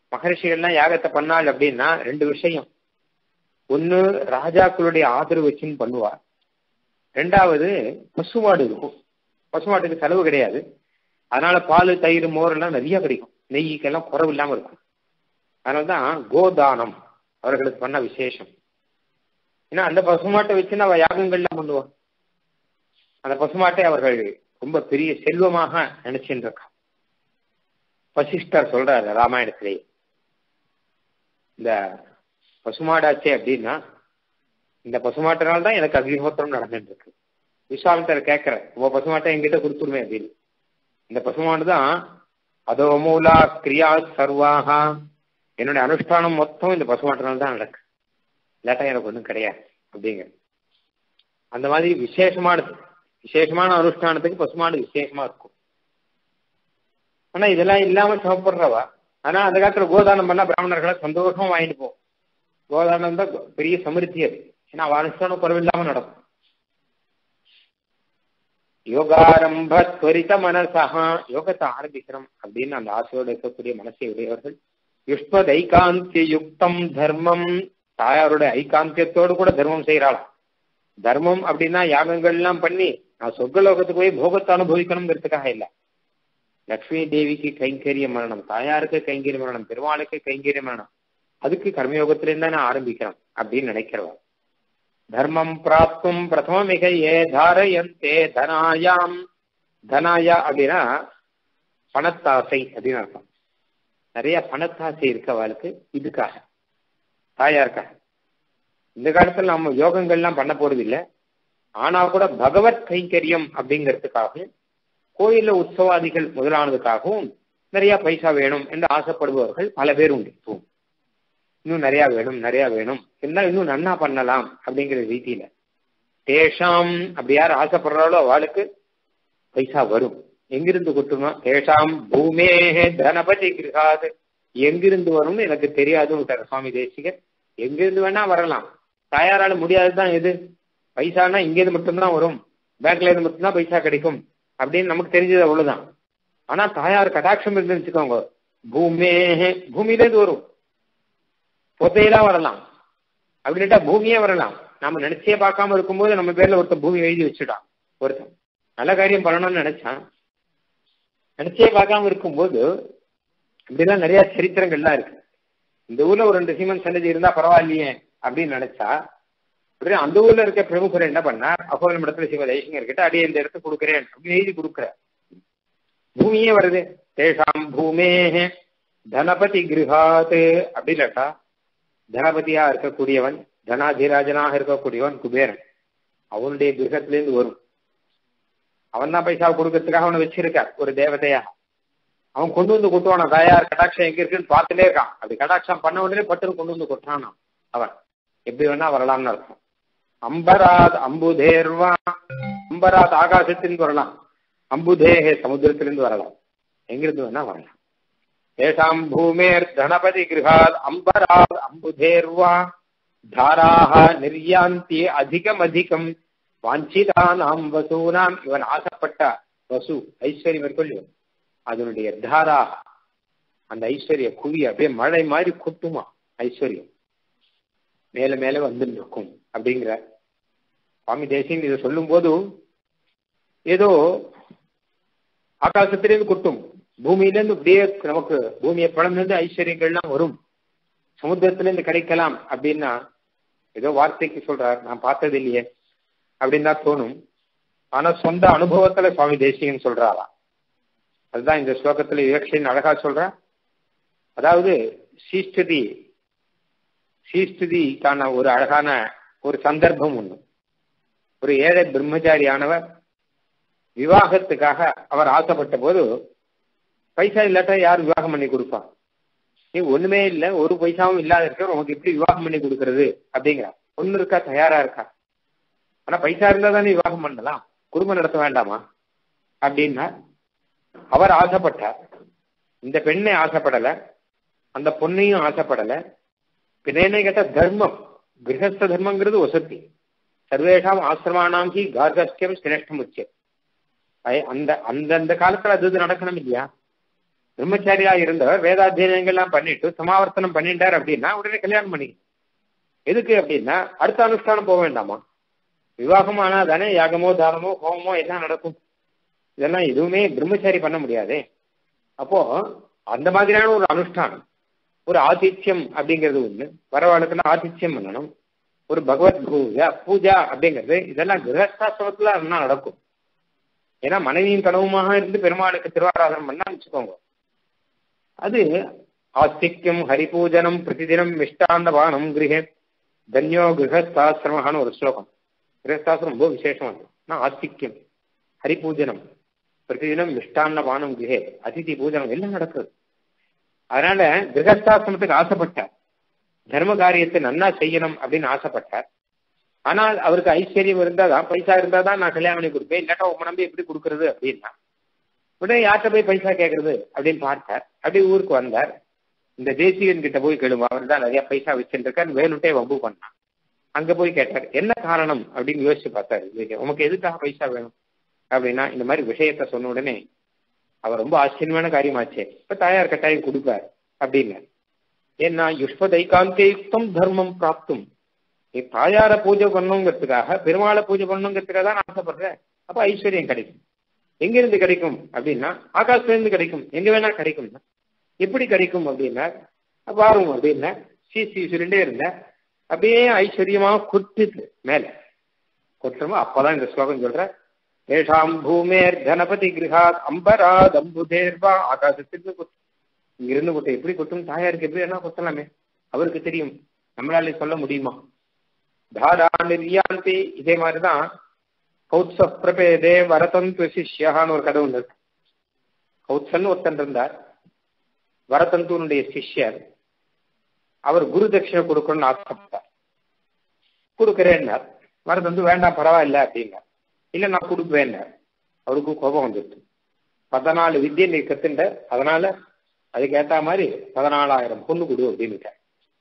மகரிஷிகள்லாம் யாகத்தை பண்ணாள் அப்படின்னா ரெண்டு விஷயம். ஒன்னு ராஜாக்களுடைய ஆதரவு வச்சுன்னு பண்ணுவா. ரெண்டாவது பசுமாடு இருக்கும். பசுமாட்டுக்கு செலவு கிடையாது. அதனால பால், தயிர், மோர் எல்லாம் நிறைய கிடைக்கும். நெய்க்கெல்லாம் குறவு இல்லாம இருக்கும். அதனாலதான் கோதானம் அவர்களுக்கு பண்ண விசேஷம். ஏன்னா அந்த பசுமாட்டை வச்சுன்னு அவ யாகங்கள்லாம் பண்ணுவா. அந்த பசுமாட்டை அவர்கள் ரொம்ப பெரிய செல்வமாக நினைச்சுட்டு இருக்கா. வசிஷ்டர் சொல்றாரு ராமாயணத்திலேயே, இந்த பசுமாடாச்சே அப்படின்னா இந்த பசுமாட்டினால்தான் எனக்கு அக்னிஹோத்திரம் நடந்துட்டு இருக்கு. விஸ்வாமித்தர் கேட்கிற, உங்க பசுமாட்டை என்கிட்ட கொடுத்துருமே அப்படின்னு. இந்த பசுமாடு தான் அதோ மூலா கிரியா சர்வாகா, என்னுடைய அனுஷ்டானம் மொத்தம் இந்த பசுமாட்டினால்தான் நடக்கு, இல்லாட்டா எனக்கு ஒன்றும் கிடையாது அப்படிங்கிற. அந்த மாதிரி விசேஷமான அனுஷ்டானத்துக்கு பசுமாடு விசேஷமா இருக்கும். ஆனா இதெல்லாம் இல்லாம சமப்படுறவா. ஆனா அந்த காலத்துல கோதானம் பண்ணா பிராமணர்களை சந்தோஷமா வாங்கிட்டு போகும். கோதானம் தான் பெரிய சமிருத்தி அது. ஏன்னா அவ அனுஷ்டானம் குறைவில்லாம நடக்கும். யோகாரம்ப துவரித மனசா, யோகத்தை ஆரம்பிக்கிறோம் அப்படின்னு அந்த ஆசையோடு இருக்கக்கூடிய மனசை உடையவர்கள் யுஷ்மத் ஐகாந்திய யுக்தம் தர்மம், தாயாருடைய ஐகாந்தியத்தோடு கூட தர்மம் செய்யறாளாம். தர்மம் அப்படின்னா யாகங்கள் எல்லாம் பண்ணி நான் சொர்க்கலோகத்துக்கு போய் போகத்தை அனுபவிக்கணுங்கிறதுக்காக இல்லை. லக்ஷ்மி தேவிக்கு கைங்கரிய மரணம், தாயாருக்கு கைங்கரிய மரணம், பெருமாளுக்கு கைங்கரிய மரணம், அதுக்கு கர்மயோகத்திலேருந்து தான் ஆரம்பிக்கிறோம் அப்படின்னு நினைக்கிறவா. தர்மம் பிராப்தும் பிரதமமிக ஏ தாரயந்தே தனாயாம். தனாயா அப்படின்னா பணத்தாசை அப்படின்னு அர்த்தம். நிறைய பணத்தாசை இருக்கவாளுக்கு இதுக்காக, தாயாருக்காக. இந்த காலத்துல நம்ம யோகங்கள்லாம் பண்ண போறது இல்லை. ஆனா கூட பகவத் கைங்கரியம் அப்படிங்கிறதுக்காக, கோயில உற்சவாதிகள் முதலானதுக்காகவும் நிறைய பைசா வேணும் என்று ஆசைப்படுபவர்கள் பல பேர் உண்டு. இன்னும் நிறைய வேணும் இருந்தா இன்னும் நன்னா பண்ணலாம் அப்படிங்கிற ரீதியில தேஷாம் அப்படி யார் ஆசைப்படுறாளோ அவளுக்கு பைசா வரும். எங்கிருந்து கொட்டுமா? தேஷாம் பூமே தனபதி கிரகாது. எங்கிருந்து வரும்னு எனக்கு தெரியாதுன்னு சுவாமி தேசிகர். எங்கிருந்து வேணா வரலாம், தாயாரால முடியாதுதான் எது. பைசானா இங்கேருந்து மட்டும்தான் வரும், பேங்க்ல இருந்து மட்டும்தான் பைசா கிடைக்கும் அப்படின்னு நமக்கு தெரிஞ்சது அவ்வளவுதான். ஆனா தாயார் கடாட்சம் இருந்து வச்சுக்கோங்க, பூமியிலேருந்து வரும். பொத்தையெல்லாம் வரலாம், அப்படின்ட்டா பூமியே வரலாம். நாம நினைச்சே பார்க்காம இருக்கும்போது நம்ம பேர்ல ஒருத்தன் பூமி எழுதி வச்சுட்டான். ஒருத்தன் நல்ல காரியம் பண்ணணும்னு நினைச்சான், நினைச்சே பார்க்காம இருக்கும்போது இப்படிலாம் நிறைய சரித்திரங்கள்லாம் இருக்கு. இந்த ஊர்ல ஒரு 2 சீமன் சன்னதி இருந்தா பரவாயில்லையே அப்படின்னு நினைச்சா, உடனே அந்த ஊர்ல இருக்க பிரமுகர் என்ன பண்ணார், அகோரம் இடத்துல சிவ ஜெய்சங்கர் கிட்ட அடியே இந்த இடத்துக்கு கொடுக்குறேன் அப்படின்னு எழுதி கொடுக்குற. பூமியே வருது. தேஷாம் பூமே தனபதி கிரகாத் அப்படி இல்லாட்டா தனபதியா இருக்கக்கூடியவன், தனாதிராஜனாக இருக்கக்கூடியவன் குபேரன், அவனுடைய கிரகத்திலேருந்து வரும். அவன் தான் பைசா கொடுக்கறதுக்காக அவனை வச்சிருக்கார் ஒரு தேவதையா. அவன் கொண்டு வந்து கொட்டுவானா, தாயார் கடாட்சம் எங்க இருக்குன்னு பார்த்துட்டே இருக்கான். அப்படி கடாட்சம் பண்ண உடனே பட்டுன்னு கொண்டு வந்து கொட்டானா. அவன் எப்படி வேணா வரலாம்னு அர்த்தம். அம்பராத் அம்புதேர்வா, அம்பராத் ஆகாசத்திலிருந்து வரலாம், அம்புதேகே சமுத்திரத்திலிருந்து வரலாம், எங்கிருந்து வேணா வரலாம். ஏஷாம் பூமேர் தனபதி கிரகாத் அம்பராத் அம்புதேர்வா தாராக நிர்யாந்தி அதிகம் அதிகம் வாஞ்சிதானாம் வசூனாம். இவன் ஆசைப்பட்ட வசு ஐஸ்வர்யம் இருக்கொள்ளும், அதனுடைய தாரா அந்த ஐஸ்வர்ய குவி அப்படியே மழை மாதிரி கொட்டுமா. ஐஸ்வர்யம் மேல மேல வந்துட்டு இருக்கும் அப்படிங்கிற சுவாமி தேசிகன் இதை சொல்லும் போது ஏதோ ஆகாசத்திலேருந்து கொட்டும், பூமியிலேருந்து அப்படியே நமக்கு பூமியை பிளந்து ஐஸ்வர்யங்கள்லாம் வரும், சமுத்திரத்திலேருந்து கிடைக்கலாம் அப்படின்னா ஏதோ வார்த்தைக்கு சொல்றார், நான் பார்த்தது இல்லையே அப்படின்னு தான் தோணும். ஆனா சொந்த அனுபவத்துல சுவாமி தேசிகன் சொல்றாரா. அதுதான் இந்த ஸ்லோகத்துல விவக்ஷன் அழகா சொல்ற. அதாவது ஸ்ரீஸ்துதிக்கான ஒரு அழகான ஒரு சந்தர்ப்பம் ஒண்ணு. ஒரு ஏழை பிரம்மச்சாரியானவர் விவாகத்துக்காக அவர் ஆசைப்பட்ட போது, பைசா இல்லாட்டா யார் விவாகம் பண்ணி கொடுப்பா? நீ ஒண்ணுமே இல்லை, ஒரு பைசாவும் இல்லாத இருக்க, உனக்கு எப்படி விவாகம் பண்ணி கொடுக்கறது அப்படிங்கிறா. ஒண்ணு இருக்கா, தயாரா இருக்கா? ஆனா பைசா இருந்தா தானே விவாகம் பண்ணலாம், குடும்பம் நடத்த வேண்டாமா அப்படின்னா அவர் ஆசைப்பட்டார். இந்த பெண்ணை ஆசைப்படல, அந்த பொண்ணையும் ஆசைப்படல. பின்னே கேட்ட தர்மம், கிரகஸ்த தர்மங்கிறது வசதி. சர்வேஷாம் ஆசிரமானாம் ஹி கார்கஸ்தியம் சிரேஷ்டம் உச்ச. அந்த அந்தந்த காலத்துல அது நடக்கணும் இல்லையா? பிரம்மச்சாரியா இருந்தவர் வேதாத்தியனங்கள்லாம் பண்ணிட்டு சமாவர்த்தனம் பண்ணிட்டார் அப்படின்னா உடனே கல்யாணம் பண்ணி எதுக்கு அப்படின்னா அடுத்த அனுஷ்டானம் போக வேண்டாமா? விவாகம் ஆனா தானே யாகமோ தானமோ ஹோமமோ எல்லாம் நடக்கும். இதெல்லாம் எதுவுமே பிரம்மச்சாரி பண்ண முடியாதே. அப்போ அந்த மாதிரியான ஒரு அனுஷ்டானம், ஒரு ஆதித்யம் அப்படிங்கிறது ஒண்ணு, வரவாளுக்குன்னா ஆதித்யம் பண்ணணும், ஒரு பகவத் பூஜா அப்படிங்கிறது இதெல்லாம் கிரகஸ்தாசிரமத்துல அதெல்லாம் நடக்கும். ஏன்னா மனைவியின் கனவுமாக இருந்து பெருமாளுக்கு திருவாராதனம் பண்ணா வச்சுக்கோங்க, அது ஆஸ்திக்யம் ஹரிபூஜனம் பிரதிதினம் மிஷ்டாந்த பானம் கிரகே தன்யோ கிரகஸ்தாசிரமஹான்னு ஒரு ஸ்லோகம். கிரகஸ்தாசிரம் ரொம்ப விசேஷமானது. ஆஸ்திக்யம் ஹரிபூஜனம் பிரதிதினம் மிஷ்டாந்த பானம் கிரகே அதிதி பூஜனம் எல்லாம் நடக்குது. அதனால கிரகஸ்தாசிரமத்துக்கு ஆசைப்பட்டார், தர்ம காரியத்தை நன்னா செய்யணும் அப்படின்னு ஆசைப்பட்டார். ஆனால் அவருக்கு ஐஸ்வர்யம் இருந்தாதான், பைசா இருந்தாதான் நான் கல்யாணம் பண்ணி கொடுப்பேன், இல்லாட்டா உங்க நம்பி எப்படி கொடுக்கறது அப்படின்னா உடனே யார்கிட்ட போய் பைசா கேட்கறது அப்படின்னு பார்த்தார். அப்படி ஊருக்கு வந்தார். இந்த தேசிகன் கிட்ட போய் கேளுங்க, அவர் தான் நிறைய பைசா வச்சுருக்கார், வேணுட்டே வம்பு பண்ணான். அங்க போய் கேட்டார் என்ன காரணம் அப்படின்னு யோசிச்சு பார்த்தாரு. உனக்கு எதுக்காக பைசா வேணும் அப்படின்னா இந்த மாதிரி விஷயத்த சொன்ன உடனே அவர் ரொம்ப ஆச்சரியமான காரியமாச்சே, இப்ப தாயார் கட்டாயம் கொடுப்பார் அப்படின்னு. ஏன்னா யுஷ்பதைகாந்தேயுக்தம் தர்மம் பிராப்தும், நீ தாயார பூஜை பண்ணணுங்கிறதுக்காக பெருமாளை பூஜை பண்ணணுங்கிறதுக்காக தான் ஆசைப்படுறேன். அப்ப ஐஸ்வர்யம் கிடைக்கும். எங்கிருந்து கிடைக்கும் அப்படின்னா ஆகாசிலிருந்து கிடைக்கும், எங்க வேணா கிடைக்கும். எப்படி கிடைக்கும் அப்படின்னா பாருங்க அப்படின்னா சொல்லிட்டே இருந்த அப்படியே ஐஸ்வர்யமா கொட்டுது மேல கொட்டுறமோ. அப்பதான் இந்த ஸ்லோகம் சொல்ற, ஏஷாம் பூமேர் கணபதி கிரகாத் அம்பராத் அம்புதேர்வா, ஆகாசத்துக்கு கொட்டு, இங்கிருந்து கொட்டும். எப்படி கொட்டும்? தாயாருக்கு எப்படி வேணா கொட்டலாமே, அவருக்கு தெரியும், நம்மளால சொல்ல முடியுமா? தாரா நிர்யாந்தி. இதே மாதிரிதான் கௌத்ஸ பிரபேதே வரதந்து சிஷ்யான்னு ஒரு கதை ஒன்று இருக்கு. கௌத்சன் ஒருத்தன் இருந்தார், வரதந்துனுடைய சிஷ்யர். அவர் குரு தட்சிணை கொடுக்கணும்னு ஆசைப்பட்டார். கொடுக்கிறேன்னார். வரதந்து வேண்டாம் பரவாயில்ல அப்படின்னார். இல்ல நான் கொடுப்பேன்னார். அவருக்கு கோபம் வந்துடுது. 14 வித்தியை நீ கத்துண்ட, அதனால அதுக்கு ஏத்த மாதிரி 14,000 பொண்ணு கொடு அப்படின்னுட்டார்.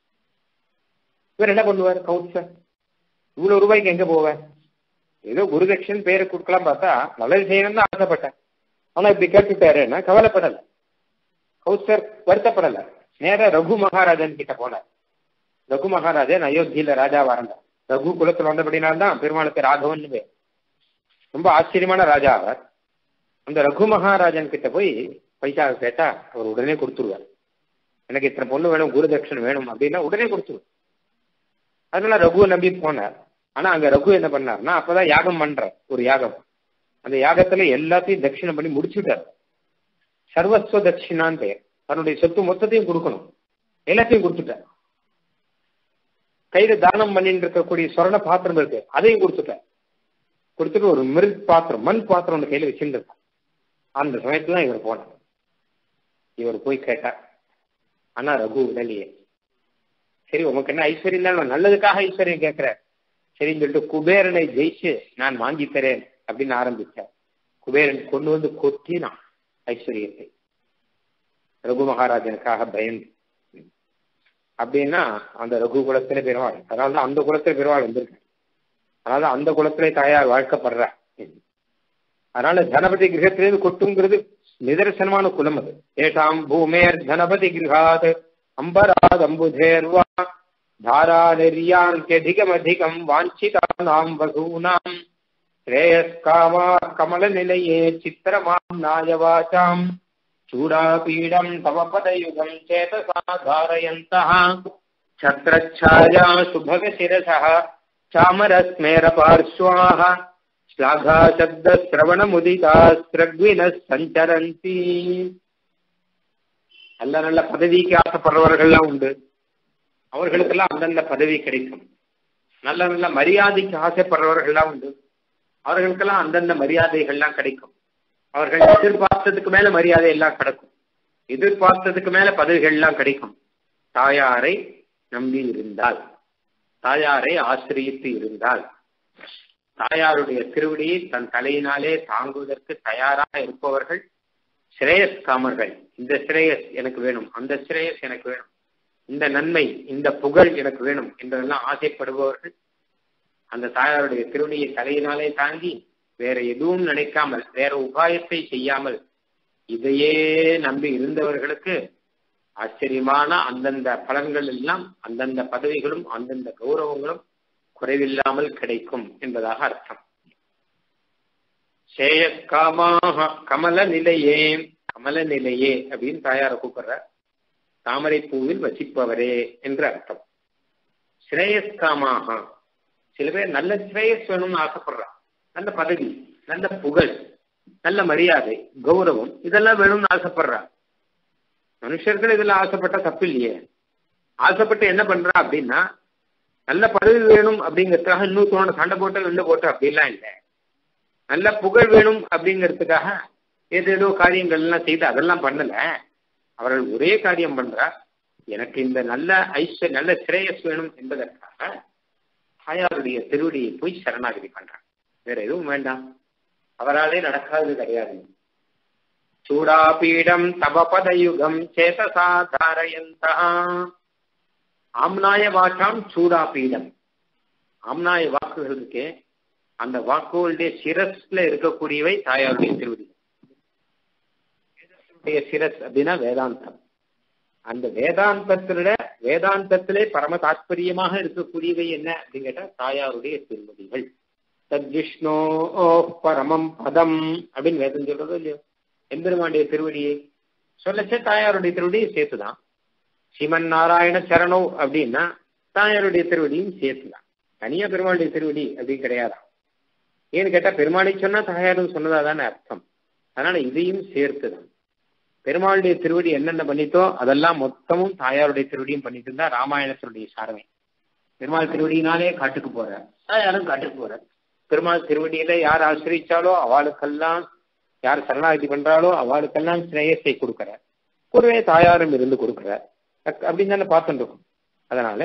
இவர் என்ன பண்ணுவார்? கௌத்சன் இவ்வளவு ரூபாய்க்கு எங்க போவேன்? ஏதோ குருதட்சன் பேரை கொடுக்கலாம் பார்த்தா நல்லது செய்யணும் தான் ஆசைப்பட்டேன். ஆனா இப்படி கேட்டுட்டாருன்னா கவலைப்படல, கௌசர் வருத்தப்படல. நேர ரகு மகாராஜன் கிட்ட போனார். ரகு மகாராஜன் அயோத்தியில ராஜாவா இருந்தார். ரகு குலத்துல வந்தபடினால்தான் பெருமாளுக்கு ராகவன் பேர். ரொம்ப ஆச்சரியமான ராஜா அவர். அந்த ரகு மகாராஜன் கிட்ட போய் பைசா கேட்டா அவர் உடனே கொடுத்துருவார். எனக்கு இத்தனை பொண்ணு வேணும், குருதட்சன் வேணும் அப்படின்னா உடனே கொடுத்துருவார். அதனால ரகுவை நம்பி போனார். ஆனா அங்க ரகு என்ன பண்ணார்னா அப்பதான் யாகம் பண்ற ஒரு யாகம். அந்த யாகத்துல எல்லாத்தையும் தட்சிணம் பண்ணி முடிச்சுட்டார். சர்வஸ்வ தட்சிணான்னு பெயர். தன்னுடைய சொத்து மொத்தத்தையும் கொடுக்கணும், எல்லாத்தையும் கொடுத்துட்டார். கையில தானம் பண்ணிட்டு இருக்கக்கூடிய சொர்ண பாத்திரம் இருக்கு, அதையும் கொடுத்துட்டார். கொடுத்துட்டு ஒரு மிருக் பாத்திரம், மண் பாத்திரம் ஒன்று கையில வச்சுருந்தார். அந்த சமயத்துல இவர் போனார். இவர் போய் கேட்டார். ஆனா ரகு உடலையே. சரி உனக்கு என்ன ஐஸ்வர்யம் தான், நல்லதுக்காக ஐஸ்வர்யம் கேட்கிற, சரின்னு சொல்லிட்டு குபேரனை ஜெயிச்சு நான் வாங்கி தரேன் அப்படின்னு ஆரம்பிச்சார். குபேரன் கொண்டு வந்து கொட்டினான் ஐஸ்வர்யத்தை ரகு மகாராஜனுக்காக பயந்து. அப்படின்னா அந்த ரகு குலத்திலே பெருவாள், அதனாலதான் அந்த குலத்திலே பெருவாள் வந்திருக்க, அதனால அந்த குலத்திலே தாயார் வாழ்க்கப்படுற. அதனால கணபதி கிரகத்திலிருந்து கொட்டுங்கிறது நிதர்சனமான குலம் அது. ஏஷாம் பூமேர் கணபதி கிரகாத் அம்பராத் அம்புதேர்வா தாரா நிர்யாந்தியதிகமதிகம் வாஞ்சிதானாம் வசூனாம் ஸ்ரேயஸ்காமா கமல நிலையே சித்திரமாம் நாயவாசாம் சூடாபீடம் தவ பதயுகம் சேதசா தாரயந்தஹ சத்ரச்சாயா சுபக சிரசஹ சாமரஸ்மேர பார்ஸ்வாஹ ஸ்லாகா சப்த ஸ்ரவண முதிதா ஸ்ரக்வின சஞ்சரந்தி. நல்ல நல்ல பதவிக்கு ஆசைப்படுறவர்கள்லாம் உண்டு, அவர்களுக்கெல்லாம் அந்தந்த பதவி கிடைக்கும். நல்ல நல்ல மரியாதைக்கு ஆசைப்படுறவர்கள்லாம் உண்டு, அவர்களுக்கெல்லாம் அந்தந்த மரியாதைகள்லாம் கிடைக்கும். அவர்கள் எதிர்பார்த்ததுக்கு மேல மரியாதை எல்லாம் கிடைக்கும், எதிர்பார்த்ததுக்கு மேல பதவிகள் எல்லாம் கிடைக்கும். தாயாரை நம்பி இருந்தால், தாயாரை ஆசிரியத்து இருந்தால், தாயாருடைய திருவடியை தன் தலையினாலே தாங்குவதற்கு தயாராக இருப்பவர்கள் ஸ்ரேயஸ் காமர்கள். இந்த ஸ்ரேயஸ் எனக்கு வேணும், அந்த ஸ்ரேயஸ் எனக்கு வேணும், இந்த நன்மை இந்த புகழ் எனக்கு வேணும் என்றெல்லாம் ஆசைப்படுபவர்கள் அந்த தாயாருடைய திருவடியை தலையினாலே தாங்கி வேற எதுவும் நினைக்காமல், வேற உபாயத்தை செய்யாமல் இதையே நம்பி இருந்தவர்களுக்கு ஆச்சரியமான அந்தந்த பலன்கள் எல்லாம், அந்தந்த பதவிகளும் அந்தந்த கௌரவங்களும் குறைவில்லாமல் கிடைக்கும் என்பதாக அர்த்தம். சேயக்காமாக கமல நிலையே, கமல நிலையே அப்படின்னு தாயார கூப்பிடுற, தாமரை பூவில் வசிப்பவரே என்று அர்த்தம். ஸ்ரேயஸ்காமாக, சில பேர் நல்ல ஸ்ரேயஸ் வேணும்னு ஆசைப்படுறான், நல்ல பதவி, நல்ல புகழ், நல்ல மரியாதை, கௌரவம், இதெல்லாம் வேணும்னு ஆசைப்படுறான். மனுஷர்கள் இதெல்லாம் ஆசைப்பட்ட தப்பு இல்லையே. ஆசைப்பட்டு என்ன பண்றா அப்படின்னா, நல்ல பதவி வேணும் அப்படிங்கிறதுக்காக இன்னொருத்தோட சண்டை போட்டு வெள்ள போட்டு அப்படிலாம் இல்லை. நல்ல புகழ் வேணும் அப்படிங்கிறதுக்காக ஏதேதோ காரியங்கள் எல்லாம் செய்து அதெல்லாம் பண்ணல. அவர்கள் ஒரே காரியம் பண்றா, எனக்கு இந்த நல்ல நல்ல ஸ்ரேயஸ் வேணும் என்பதற்காக தாயாருடைய திருவடியை போய் சரணாகதி பண்றான். வேற எதுவும் வேண்டாம், அவராலே நடக்காதது கிடையாது. சூடாபீடம் தவபதயுகம் சேதசா தாரயந்தா. ஆம்னாய வாக்காம் சூடாபீடம். ஆம்னாய வாக்குகள் இருக்கே, அந்த வாக்குகளுடைய சிரஸ்ல இருக்கக்கூடியவை தாயாருடைய திருவடி. சிரஸ் அப்படின்னா வேதாந்தம். அந்த வேதாந்தத்திலே பரம தாத்பரியமாக இருக்கக்கூடியவை என்ன அப்படின்னு கேட்டா தாயாருடைய திருவடிகள். தத்விஷ்ணோ பரமம் பதம் அப்படின்னு வேதம் சொல்றதோ இல்லையோ, எம்பெருமானுடைய திருவடியை சொல்லச்சே தாயாருடைய திருவடியை சேர்த்துதான். ஸ்ரீமன் நாராயண சரணோ அப்படின்னா தாயாருடைய திருவடியும் சேர்த்துதான். தனியா பெருமாளுடைய திருவடி அப்படின்னு கிடையாதான். ஏன்னு கேட்டா பெருமாளை சொன்னா தாயாரும் சொன்னதா தானே அர்த்தம். அதனால இதையும் சேர்த்துதான். பெருமாளுடைய திருவடி என்னென்ன பண்ணித்தோ அதெல்லாம் மொத்தமும் தாயாருடைய திருவடியும் பண்ணிட்டு இருந்தா ராமாயணத்தினுடைய சாரமே. பெருமாள் திருவடியினாலே காட்டுக்கு போற, தாயாரும் காட்டுக்கு போற. பெருமாள் திருவடியில யார் ஆசிரிச்சாலோ அவளுக்கெல்லாம், யார் சரணாகதி பண்றாலோ அவளுக்கெல்லாம் ஸ்ரேயஸை கொடுக்கிற, கூடவே தாயாரும் இருந்து கொடுக்கிற அப்படின்னு தானே பார்த்துட்டு இருக்கும். அதனால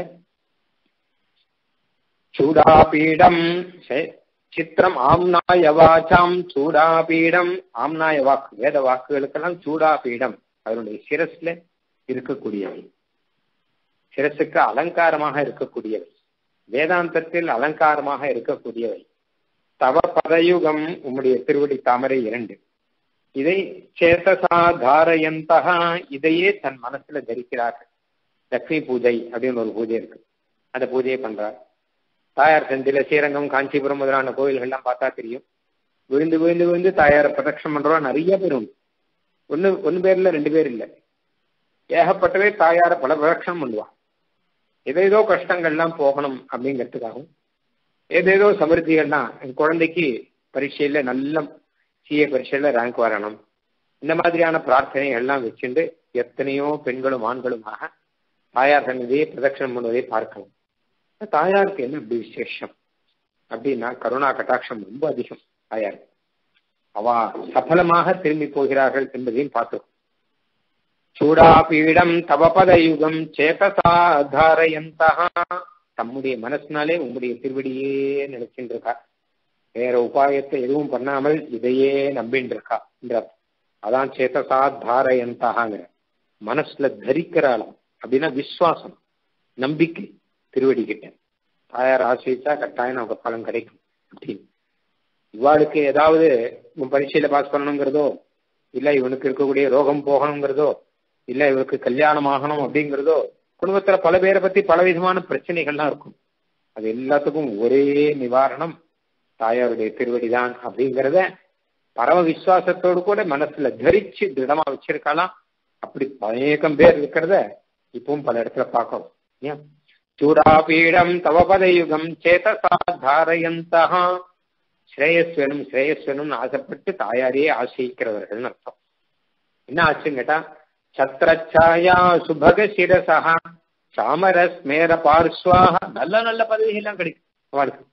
சூடாபீடம் சித்திரம் ஆம்னாய வாச்சாம் சூடாபீடம். ஆம்னாய வாக்கு, வேத வாக்குகளுக்கெல்லாம் சூடாபீடம் அதனுடைய சிரஸ்ல இருக்கக்கூடியவை, சிரசுக்கு அலங்காரமாக இருக்கக்கூடியவை, வேதாந்தத்தில் அலங்காரமாக இருக்கக்கூடியவை. தவ பதயுகம், உம்முடைய திருவடி தாமரை 2. இதை சேதசா தாரயந்தகா, இதையே தன் மனசுல தரிக்கிறார்கள். லக்ஷ்மி பூஜை அப்படின்னு ஒரு பூஜை இருக்கு, அந்த பூஜையை பண்றார். தாயார் செந்தில, ஸ்ரீரங்கம், காஞ்சிபுரம் முதலான கோயில்கள்லாம் பார்த்தா தெரியும். விழுந்து விழுந்து விழுந்து தாயாரை பிரதட்சணம் பண்றவா நிறைய பேர் உண்டு. ஒன்னு பேர் இல்ல, 2 பேர் இல்ல, ஏகப்பட்டவே தாயாரை பல பிரதட்சணம் பண்ணுவான். ஏதேதோ கஷ்டங்கள்லாம் போகணும் அப்படிங்கிறதுக்காகவும், ஏதேதோ சமிருத்திகள்லாம், என் குழந்தைக்கு பரீட்சையில நல்ல சிஏ பரீட்சையில ரேங்க் வரணும், இந்த மாதிரியான பிரார்த்தனைகள்லாம் வச்சுட்டு எத்தனையோ பெண்களும் ஆண்களுமாக தாயார் சன்னதியை பிரதட்சணம் பண்ணுவதை பார்க்கலாம். தாயாருக்கு என்ன அப்படி விசேஷம் அப்படின்னா, கருணா கட்டாட்சம் ரொம்ப அதிகம் தாயார். அவ சபலமாக திரும்பி போகிறார்கள் என்பதையும் பார்த்தோம். சூடாபீடம் தவபதயுகம் சேதசா தாரயந்தா, தம்முடைய மனசினாலே உம்முடைய திருவடியே நினைச்சுட்டு இருக்கா. வேற உபாயத்தை எதுவும் பண்ணாமல் இதையே நம்பின்னு இருக்கா என்ற, அதான் சேதசா தாரயந்தாங்கிற. மனசுல தரிக்கிறாளாம் அப்படின்னா விசுவாசம், நம்பிக்கை. திருவடி கிட்ட தாயார் ஆசிரிச்சா கட்டாயம் நமக்கு பலன் கிடைக்கும் அப்படின்னு. இவாளுக்கு ஏதாவது பரீட்சையில பாஸ் பண்ணணுங்கிறதோ, இல்ல இவனுக்கு இருக்கக்கூடிய ரோகம் போகணுங்கிறதோ, இல்ல இவருக்கு கல்யாணம் ஆகணும் அப்படிங்கிறதோ, குடும்பத்துல பல பேரை பத்தி பலவிதமான பிரச்சனைகள்லாம் இருக்கும். அது எல்லாத்துக்கும் ஒரே நிவாரணம் தாயாருடைய திருவடிதான் அப்படிங்கிறத பரம விசுவாசத்தோடு கூட மனசுல தரிச்சு திடமா வச்சிருக்கலாம். அப்படி அநேகம் பேர் இருக்கிறத இப்பவும் பல இடத்துல பார்க்கணும். ஏன் சூடாபீடம் தவபதயுகம் சேதசா தாரயந்தா, ஸ்ரேயஸ்வனும் ஸ்ரேயஸ்வனும் ஆசைப்பட்டு தாயாரையே ஆசிரிக்கிறவர்கள் அர்த்தம். என்ன ஆச்சுன்னு கேட்டா, சத்ரச்சாயா சுபக சிரசா சாமரஸ்மேர பார்ஸ்வாக, நல்ல நல்ல பதவிகள்லாம் கிடைக்கும் அவளுக்கு.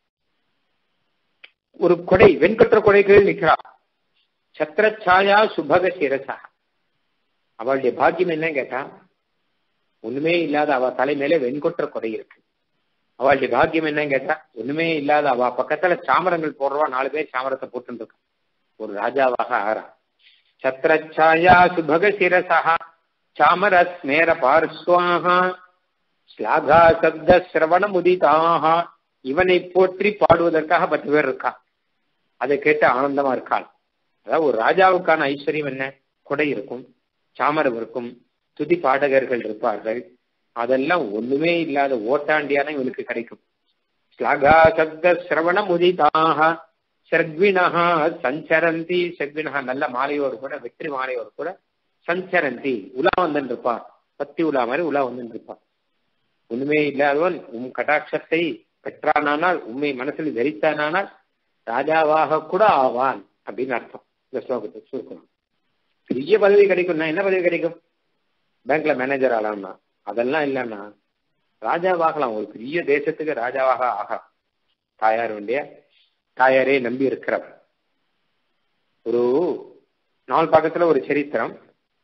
ஒரு கொடை, வெண்கொற்ற கொடைகள் நிற்கிறா. சத்ரச்சாயா சுபக சிரசா, அவளுடைய பாக்கியம் என்ன கேட்டா, ஒண்ணுமே இல்லாத அவ தலை மேல வெண்கொற்ற கொடை இருக்கு. அவளுடைய பாக்கியம் என்னன்னு கேட்டா, ஒண்ணுமே இல்லாத அவ பக்கத்துல சாமரங்கள் போடுறவா 4 பேர் சாமரத்தை போட்டு இருக்க, ஒரு ராஜாவாக ஆறா. சத்ரச்சாயா சுபக சிரசா சாமரஸ்மேர பார்ஸ்வாஹா ஸ்லாகா சப்த சிரவண முதிதாக, இவனை போற்றி பாடுவதற்காக 10 பேர் இருக்கா. அதை கேட்டு ஆனந்தமா இருக்காள். அதாவது ஒரு ராஜாவுக்கான ஐஸ்வர்யம் என்ன, கொடை இருக்கும், சாமரம் இருக்கும், துதி பாடகர்கள் இருப்பார்கள். அதெல்லாம் ஒண்ணுமே இல்லாத ஓட்டாண்டியான இவனுக்கு கிடைக்கும். ஸ்லகா சப்த சிரவண முதிதாக சர்க்வினஹா சஞ்சரந்தி. சர்க்வினஹா நல்ல மாலையோடு கூட, வெற்றி மாலையோடு கூட சஞ்சரந்தி உலா வந்துட்டு இருப்பான். பத்தி உலா மாதிரி உலா வந்துட்டு இருப்பான். ஒண்ணுமே இல்லாதவன் உம் கடாட்சத்தை பெற்றானால், உண்மை மனசில் தரித்தானால் ராஜாவாக கூட ஆவான் அப்படின்னு அர்த்தம். இந்த ஸ்லோகத்தை சுருக்கணும். பெரிய பதவி கிடைக்கும்னா என்ன பதவி கிடைக்கும்? பேங்க்ல மேனேஜர் ஆகலாம்னா, அதெல்லாம் இல்லைன்னா ராஜாவாகலாம். ஒரு பெரிய தேசத்துக்கு ராஜாவாக ஆகலாம். தாயார் வேண்டிய தாயாரே நம்பி இருக்கிறவர். ஒரு 4 பக்கத்துல ஒரு சரித்திரம்.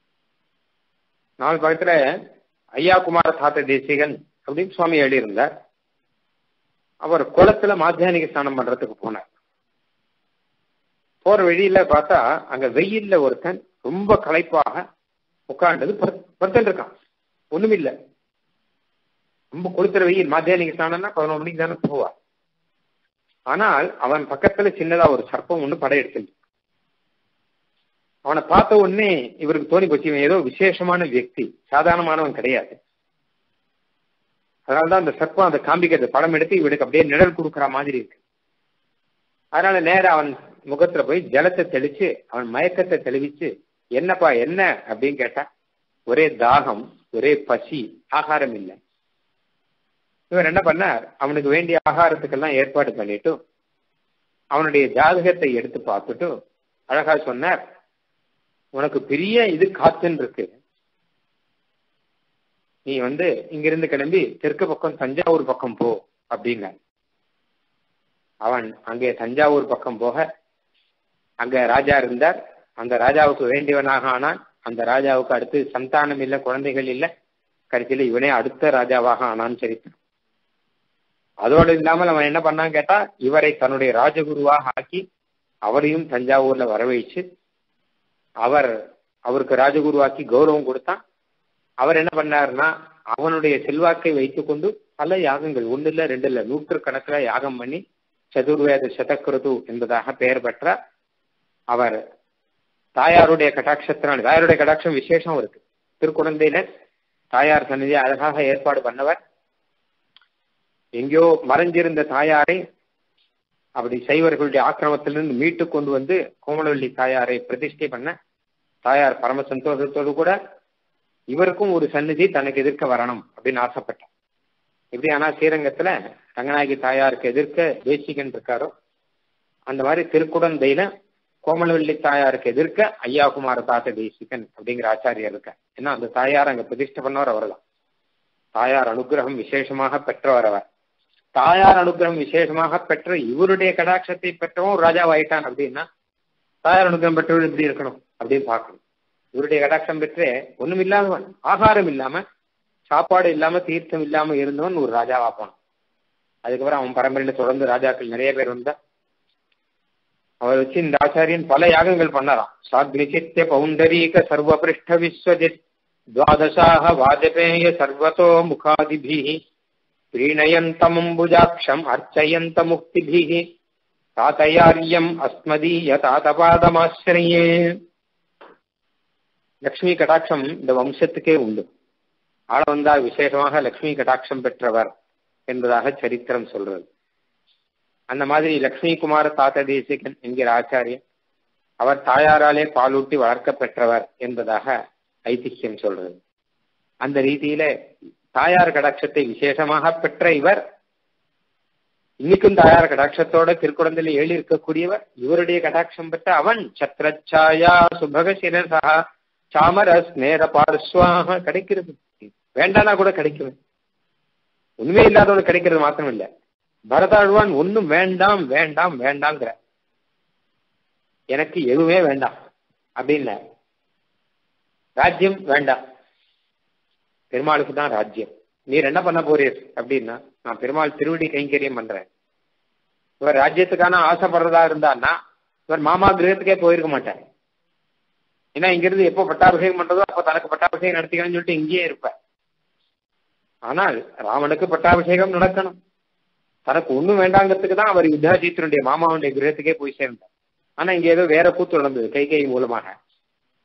4 பக்கத்துல ஐயா குமார தாத்த தேசிகன் அப்படின்னு சுவாமி எழுதியிருந்தார். அவர் குளத்துல மாத்தியானிக ஸ்நானம் பண்றதுக்கு போனார். போற வழியில பார்த்தா அங்க வெயில்ல ஒருத்தன் ரொம்ப களைப்பாக உட்காண்டது படுத்துட்டு இருக்கான். ஒண்ணுமில்லை, ரொம்ப கொளுத்துற வெயில். மாத்தியானிக ஸ்நானம்னா 11 மணிக்கு தானே போவா. ஆனால் அவன் பக்கத்துல சின்னதா ஒரு சர்ப்பம் ஒண்ணு படையெடுத்து. அவனை பார்த்த உடனே இவருக்கு தோணி போச்சு, இவன் ஏதோ விசேஷமான வியக்தி, சாதாரணமானவன் கிடையாது. அதனாலதான் அந்த சர்ப்பம் அதை காண்பிக்கிறது, படம் எடுத்து இவனுக்கு அப்படியே நிழல் கொடுக்குற மாதிரி இருக்கு. அதனால நேரம் அவன் முகத்துல போய் ஜலத்தை தெளிச்சு அவன் மயக்கத்தை தெளிவிச்சு, என்னப்பா என்ன அப்படின்னு கேட்டா, ஒரே தாகம், ஒரே பசி, ஆகாரம் இல்லை. இவர் என்ன பண்ணார், அவனுக்கு வேண்டிய ஆகாரத்துக்கெல்லாம் ஏற்பாடு பண்ணிட்டு அவனுடைய ஜாதகத்தை எடுத்து பார்த்துட்டு அழகா சொன்னார், உனக்கு பெரிய இது காத்துன்னு இருக்கு, நீ இங்கிருந்து கிளம்பி தெற்கு பக்கம் தஞ்சாவூர் பக்கம் போ அப்படிங்க. அவன் அங்கே தஞ்சாவூர் பக்கம் போக, அங்க ராஜா இருந்தார். அந்த ராஜாவுக்கு வேண்டியவனாக ஆனான். அந்த ராஜாவுக்கு அடுத்து சந்தானம் இல்லை, குழந்தைகள் இல்லை. கடைசியில் இவனே அடுத்த ராஜாவாக ஆனான்னு சரித்திரம். அதோடு இல்லாமல் அவன் என்ன பண்ணான்னு கேட்டா, இவரை தன்னுடைய ராஜகுருவாக ஆக்கி அவரையும் தஞ்சாவூர்ல வரவழைச்சு அவருக்கு ராஜகுருவாக்கி கௌரவம் கொடுத்தான். அவர் என்ன பண்ணாருன்னா, அவனுடைய செல்வாக்கை வைத்துக் கொண்டு பல யாகங்கள், 1 இல்லை 2 இல்லை 100கணக்கில் யாகம் பண்ணி சதுர்வேத சதக்ருது என்பதாக பெயர் பெற்ற அவர் தாயாருடைய கடாட்சத்தினால், தாயாருடைய கடாட்சம் விசேஷம் இருக்கு. திருக்குழந்தையில தாயார் சன்னதியை அழகாக ஏற்பாடு பண்ணவர். எங்கேயோ மறைஞ்சிருந்த தாயாரை அப்படி சைவர்களுடைய ஆக்கிரமத்திலிருந்து மீட்டு கொண்டு கோமலவல்லி தாயாரை பிரதிஷ்டை பண்ண தாயார் பரம சந்தோஷத்தோடு கூட இவருக்கும் ஒரு சந்நிதி தனக்கு எதிர்க்க வரணும் அப்படின்னு ஆசைப்பட்டார். இப்படி ஆனா ஸ்ரீரங்கத்துல ரங்கநாயகி தாயாருக்கு எதிர்க்க தேசிகன் இருக்காரோ, அந்த மாதிரி திருக்குடந்தையில கோமலவல்லி தாயாருக்கு எதிர்க்க ஐயா குமார தாத்த தேசிகன் அப்படிங்கிற ஆச்சாரியர் இருக்க. ஏன்னா அந்த தாயார் அங்க பிரதிஷ்டை பண்ணவர் அவர் தான். தாயார் அனுகிரகம் விசேஷமாக பெற்றவர் அவர். தாயார் அனுகிரகம் விசேஷமாக பெற்ற இவருடைய கடாட்சத்தை பெற்றவும் ராஜாவாயிட்டான் அப்படின்னா, தாயார் அனுகிரகம் பெற்றவர் எப்படி இருக்கணும் அப்படின்னு பார்க்கணும். இவருடைய கடாட்சம் பெற்றே ஒண்ணும் இல்லாதவன், ஆகாரம் இல்லாம, சாப்பாடு இல்லாம, தீர்த்தம் இல்லாம இருந்தவன் ஒரு ராஜாவா போனான். அதுக்கப்புறம் அவன் பரம்பரையில தொடர்ந்து ராஜாக்கள் நிறைய பேர் வந்தா. அவர் வச்சு இந்த ஆச்சாரியன் பல யாகங்கள் பண்ணலாம். சாக்னிச்சித்ய பௌண்டரீக சர்வபிருஷ்ட விஸ்வஜித் துவாதசாக வாஜபேய சர்வதோ முகாதிபிஹி பிரீணயந்தமம்புஜாட்சம் அர்ச்சயந்த முக்திபிஹி தாத்தயாரியம் அஸ்மதீய தாத்தபாதமாஸ்ரயே. லக்ஷ்மி கடாட்சம் இந்த வம்சத்துக்கே உண்டு. ஆள வந்தால் விசேஷமாக லக்ஷ்மி கடாட்சம் பெற்றவர் என்பதாக சரித்திரம் சொல்றது. அந்த மாதிரி லக்ஷ்மி குமார தாத்த தேசிகன் என்கிற ஆச்சாரியன் அவர் தாயாராலே பாலூட்டி வளர்க்க பெற்றவர் என்பதாக ஐதிஹ்யம் சொல்றது. அந்த ரீதியில தாயார் கடாட்சத்தை விசேஷமாக பெற்ற இவர் இன்னைக்கும் தாயார் கடாட்சத்தோட திருக்குழந்தையில ஏழி இருக்கக்கூடியவர். இவருடைய கடாட்சம் பெற்ற அவன் சத்ரச்சாயா சுபக சிரசா சாமர ஸ்நேர பார்ஸ்வாக கிடைக்கிறது. வேண்டானா கூட கிடைக்கிறது. உண்மை இல்லாதவனு கிடைக்கிறது மாத்திரம் இல்ல, பரதாழ்வான் ஒன்னும் வேண்டாம் வேண்டாம் வேண்டாங்கிற, எனக்கு எதுவுமே வேண்டாம் அப்படின்ல. ராஜ்யம் வேண்டாம், பெருமாளுக்கு தான் ராஜ்யம். நீர் என்ன பண்ண போறீர் அப்படின்னா, நான் பெருமாள் திருவடி கைங்கரியம் பண்றேன். இவர் ராஜ்யத்துக்கான ஆசைப்படுறதா இருந்தான்னா இவர் மாமா கிரகத்துக்கே போயிருக்க மாட்டார். ஏன்னா இங்கிருந்து எப்போ பட்டாபிஷேகம் பண்றதோ அப்போ தனக்கு பட்டாபிஷேகம் நடத்திக்கணும்னு சொல்லிட்டு இங்கேயே இருப்ப. ஆனால் ராமனுக்கு பட்டாபிஷேகம் நடக்கணும், தனக்கு ஒண்ணும் வேண்டாங்கிறதுக்கு தான் அவர் யுத்தாஜித்தனுடைய மாமாவுடைய கிரகத்துக்கே போய் சேர்ந்தார். ஆனா இங்க ஏதோ வேற கூத்து நடந்தது கைகை மூலமாக.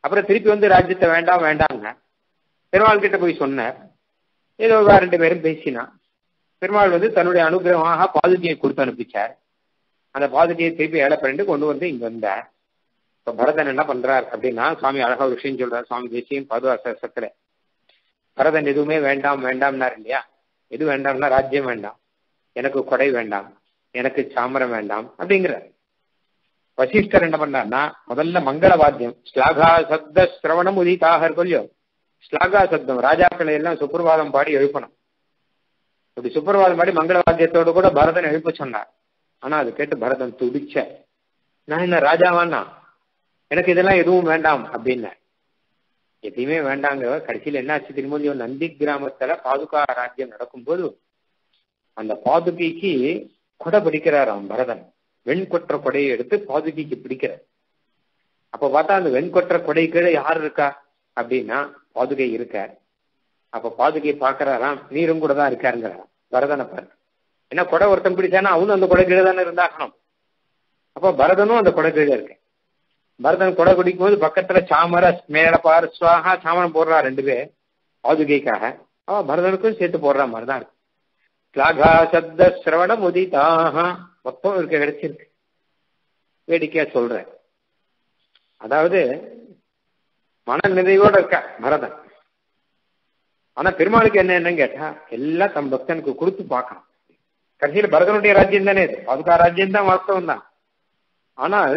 அப்புறம் திருப்பி வந்து ராஜ்யத்தை வேண்டாம் வேண்டாங்க பெருமாள் கிட்ட போய் சொன்னார். ஏதோ 2 பேரும் பேசினா பெருமாள் வந்து தன்னுடைய அனுகிரகமாக பாதுகையை கொடுத்து அனுப்பிச்சார். அந்த பாதுகையை திருப்பி ஏழை பண்ணிட்டு கொண்டு வந்து இங்க வந்தார். இப்ப பரதன் என்ன பண்றார் அப்படின்னா, சுவாமி அழகா ஒரு விஷயம் சொல்றார். சுவாமி தேசியம் பாதுகாசத்துல பரதன் எதுவுமே வேண்டாம் வேண்டாம்னார் இல்லையா? எது வேண்டாம்னா ராஜ்யம் வேண்டாம், எனக்கு கொடை வேண்டாம், எனக்கு சாமரம் வேண்டாம் அப்படிங்கிறார். வசிஷ்டர் என்ன பண்ணார்னா, முதல்ல மங்கள வாத்தியம் ஸ்லாகா சப்த சிரவணம் உதிதாக கொல்லியோ, ஸ்லாகா சப்தம் ராஜாக்களை எல்லாம் சுப்பிரபாதம் பாடி எழுப்பணும். அப்படி சுப்பிரபாதம் பாடி மங்கள வாத்தியத்தோடு கூட பரதன் எழுப்ப சொன்னார். ஆனா அது கேட்டு பரதன் துடிச்ச, நான் என்ன ராஜாவானா, எனக்கு இதெல்லாம் எதுவும் வேண்டாம் அப்படின்னு எதையுமே வேண்டாங்க. கடைசியில் என்ன ஆச்சு திருமொழியோ, நந்தி கிராமத்துல பாதுகா ராஜ்யம் நடக்கும்போது அந்த பாதுகைக்கு கொடை பிடிக்கிறாராம் பரதன். வெண்கொற்ற கொடையை எடுத்து பாதுகைக்கு பிடிக்கிறார். அப்ப பார்த்தா அந்த வெண்கொற்ற கொடை கீழே யார் இருக்கா அப்படின்னா பாதுகை இருக்கார். அப்ப பாதுகையை பாக்குறாராம், நீரும் கூட தான் இருக்காருங்கிறாராம் பரதனை பாரு. ஏன்னா கொடை ஒருத்தன் பிடிச்சானா அவனும் அந்த கொடை கீழே தானே இருந்தாகணும். அப்ப பரதனும் அந்த கொடை கீழே இருக்கு. பரதன் கொடை குடிக்கும் போது பக்கத்துல சாமர மேல பார் சுவாகா சாமரம் போடுறா 2 பேர் பாதுகைக்காக. அவ பரதனுக்கும் சேர்த்து போடுற மாதிரிதான் இருக்கு. ஸ்லாகா சப்த சிரவணம் உதிதாக மொத்தம் இருக்க கிடைச்சிருக்கு. வேடிக்கையா சொல்ற, அதாவது மன நிறைவோட இருக்க பரதன். ஆனா பெருமாளுக்கு என்னன்னு கேட்டா எல்லாம் தம் பக்தனுக்கு கொடுத்து பார்க்கணும். கடைசியில் பரதனுடைய ராஜ்யம் தானே இது, பாதுகா ராஜ்யம் தான் வாஸ்தவம் தான். ஆனால்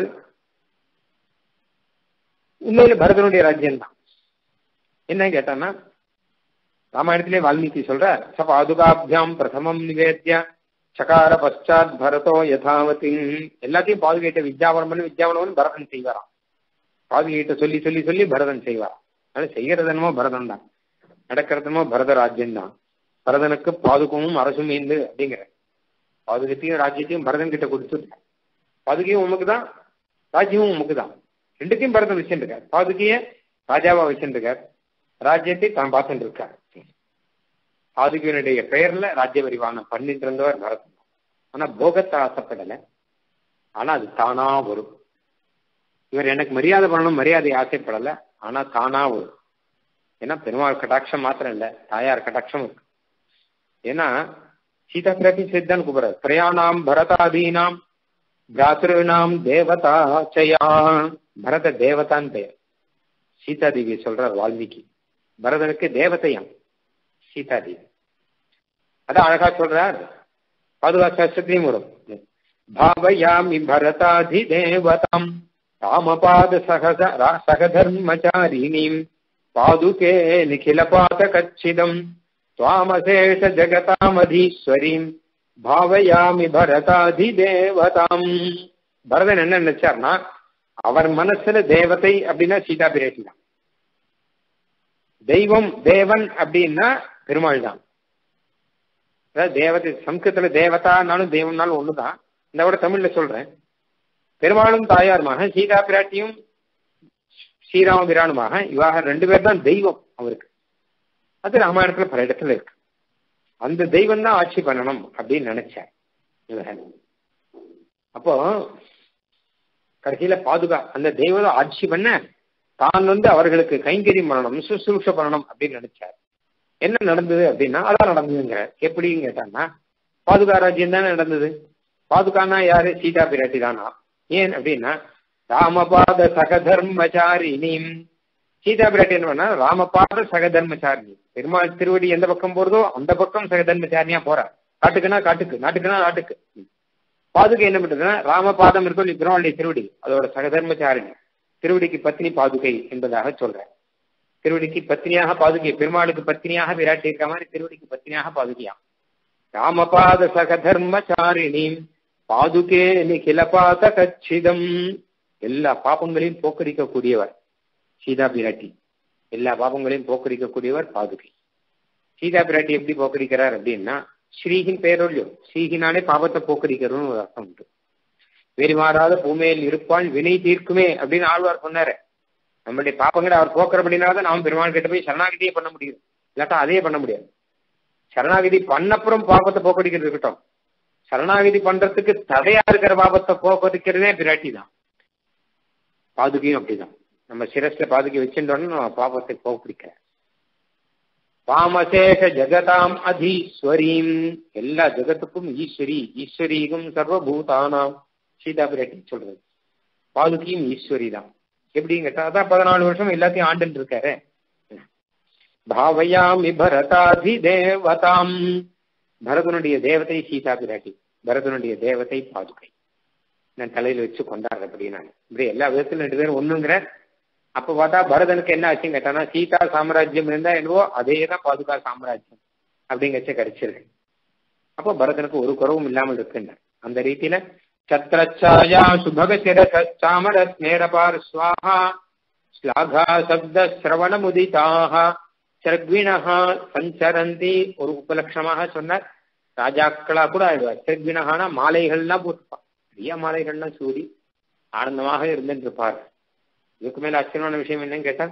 உண்மையில பரதனுடைய ராஜ்யம் தான். என்ன கேட்டான்னா, ராமாயணத்திலே வால்மீகி சொல்ற, ச பாதுகாபியாம் பிரதமம் நிவேத்ய சகார பச்சாத் பரதோ யதாவதி. எல்லாத்தையும் பாதுகைட்ட வித்யாவனம் பரதன் செய்வாராம். பாதுகைட்ட சொல்லி சொல்லி சொல்லி பரதன் செய்வாராம். அதனால செய்யறது என்னமோ பரதன் தான், நடக்கிறதுமோ பரத ராஜ்யம் தான். பரதனுக்கு பாதுகமும் அரசும் ஈந்து அப்படிங்கிற பாதுகத்தையும் ராஜ்யத்தையும் பரதன் கிட்ட கொடுத்து, பாதுகையும் உமக்கு தான் ராஜ்யமும் உமக்கு தான், 2த்தையும் பரதன் வச்சுருக்கார். பாதுகைய ராஜாவா வச்சுருக்கார், ராஜ்யத்தை தான் பார்த்துட்டு இருக்கார். பாதுகையினுடைய பெயர்ல ராஜ்ய பரிவாரணம் பண்ணிட்டு இருந்தவர் பரதன். ஆனா போகத்தை ஆசைப்படலை. ஆனா அது தானா வரும். இவர் எனக்கு மரியாதை பண்ணணும், மரியாதை ஆசைப்படலை, ஆனா தானா வரும். ஏன்னா பெருமாள் கட்டாட்சம் மாத்திரம் இல்லை, தாயார் கட்டாட்சம் இருக்கு. ஏன்னா சீதா பிராட்டி சித்தன் கூப்பிடுறார், பிரயாணாம் பரதாதீனாம் பிராத்ருநாம் தேவதா சயா. பரத தேவதான் பெயர். சீதா தேவி சொல்றார் வால்மீகி, பரதனுக்கு தேவதையாம் சீதா தேவி. அதான் அழகா சொல்றார். பாதுகா சாஸ்திரத்திலையும் வரும், பாவயாமி பரதாதி தேவதாம் ராமபாத சகதர்மச்சாரிணீம் பாதுகே நிகில பாத கச்சிதம் துவாமசேஷ ஜெகதாமதீஸ்வரீம் பாவயாமி பரதாதி தேவதாம். பரதன் என்ன நினைச்சார்னா, அவர் மனசுல தேவதை அப்படின்னா சீதா பிராட்டி தான். தெய்வம் தேவன் அப்படின்னா பெருமாள் தான். தேவதை சம்ஸ்கிருதத்துல தேவதானாலும் தெய்வம்னாலும் ஒண்ணுதான். இந்த விட தமிழ்ல சொல்றேன், பெருமாளும் தாயாருமாக சீதா பிராட்டியும் ஸ்ரீராம பிரானுமாக இவாக 2 பேர் தான் தெய்வம் அவருக்கு. அது ராமாயணத்துல பல இடத்துல இருக்கு. அந்த தெய்வம் தான் ஆட்சி பண்ணணும் அப்படின்னு நினைச்சார். அப்போ கடைசியில பாதுகா அந்த தெய்வம் ஆட்சி பண்ண தான் அவர்களுக்கு கைங்கரியம் பண்ணணும், சுசுரூஷ பண்ணணும் அப்படின்னு நினைச்சார். என்ன நடந்தது அப்படின்னா அதான் நடந்ததுங்கிற. எப்படின்னு கேட்டாங்கன்னா, பாதுகா ராஜ்யம் தானே நடந்தது. பாதுகானா யாரு? சீதா பிராட்டி தானா. ஏன் அப்படின்னா ராமபாத சகதர்மச்சாரிணி. சீதா பிராட்டி என்ன பண்ணா, ராமபாத சகதர்மச்சாரிணி. பெருமாள் திருவடி எந்த பக்கம் போறதோ அந்த பக்கம் சகதர்மச்சாரிணியா போறார். காட்டுக்குன்னா காட்டுக்கு, நாட்டுக்குன்னா நாட்டுக்கு. பாதுகை என்ன பண்றதுன்னா, ராமபாதம் இருக்கும் பெருமாளுடைய திருவடி, அதோட சகதர்மச்சாரிணி. திருவடிக்கு பத்னி பாதுகை என்பதாக சொல்ற. திருவடிக்கு பத்னியாக பாதுகை, பெருமாளுக்கு பத்னியாக விராட்டி இருக்க மாதிரி திருவடிக்கு பத்னியாக பாதுகையா. ராமபாத சகதர்மச்சாரிணி பாதுகே நிகில பாத கச்சிதம். எல்லா பாபங்களையும் போக்கடிக்கக்கூடியவர் சீதா பிராட்டி. எல்லா பாபங்களையும் போக்கடிக்கக்கூடியவர் பாதுகை. சீதா பிராட்டி எப்படி போக்கடிக்கிறார் அப்படின்னா, ஸ்ரீகின் பெயரொல்லியோ, ஸ்ரீகினாலே பாபத்தை போக்கடிக்கிறோம்னு ஒரு அர்த்தம் உண்டு. வெறிமாறாத பூமையில் இருப்பாள் வினை தீர்க்குமே அப்படின்னு ஆழ்வார் சொன்னாரு. நம்மளுடைய பாப்பங்களை அவர் போக்குற அப்படின்னாதான் நாம் பெருமாள் கிட்ட போய் சரணாகிதியே பண்ண முடியும். இல்லாட்டா அதே பண்ண முடியாது. சரணாகிதி பண்ணப்புறம் பாபத்தை போக்கடிக்கிறது இருக்கட்டும், சரணாகிதி பண்றதுக்கு தடையா இருக்கிற பாபத்தை போக்கடிக்கிறதே பிராட்டி தான். பாதுகையும் அப்படிதான். நம்ம சிரஸ்ல பாதுகை வச்சுட்டோம்னு நம்ம பாபத்தை போக பிடிக்க. வாமசேஷ ஜெகதாம் அதீஸ்வரீம், எல்லா ஜெகத்துக்கும் ஈஸ்வரி, ஈஸ்வரீகம் சர்வபூதானாம். சீதா பிராட்டி சொல்றது பாதுகையும் ஈஸ்வரி தான். எப்படின்னு கேட்டா அதான் 14 வருஷம் எல்லாத்தையும் ஆண்டுட்டு இருக்காரு. பாவயாமி பரதாதி தேவதாம், பரதனுடைய தேவதை சீதா பிராட்டி, பரதனுடைய தேவதை பாதுகை. நான் தலையில வச்சு கொண்டாடுறபடி நான் இப்படி எல்லா விதத்திலும் 2 பேரும் ஒண்ணுங்கிற. அப்ப பார்த்தா பரதனுக்கு என்ன ஆச்சுன்னு கேட்டானா, சீதா சாம்ராஜ்யம் இருந்தா என்னவோ அதே தான் பாதுகா சாம்ராஜ்யம் அப்படிங்கச்ச கிடைச்சிருக்கு. அப்போ பரதனுக்கு ஒரு குறவும் இல்லாமல் இருக்குன்னு அந்த ரீதியில சத்ரச்சாயா சுபக சிரசாமர ஸ்நேரபார் ஸ்வாஹா ஸ்லாகா சப்த சிரவண முதிதாக சிரக்விணஹா சஞ்சரந்தி. ஒரு உபலட்சணமாக சொன்னார். ராஜாக்களா கூட ஆயிடுவார். சிரக்விணஹானா மாலைகள்லாம் போட்டுப்பார், பெரிய மாலைகள்லாம் சூடி ஆனந்தமாக இருந்துட்டு இருப்பார். இதுக்கு மேல ஆச்சரியமான விஷயம் என்னன்னு கேட்டா,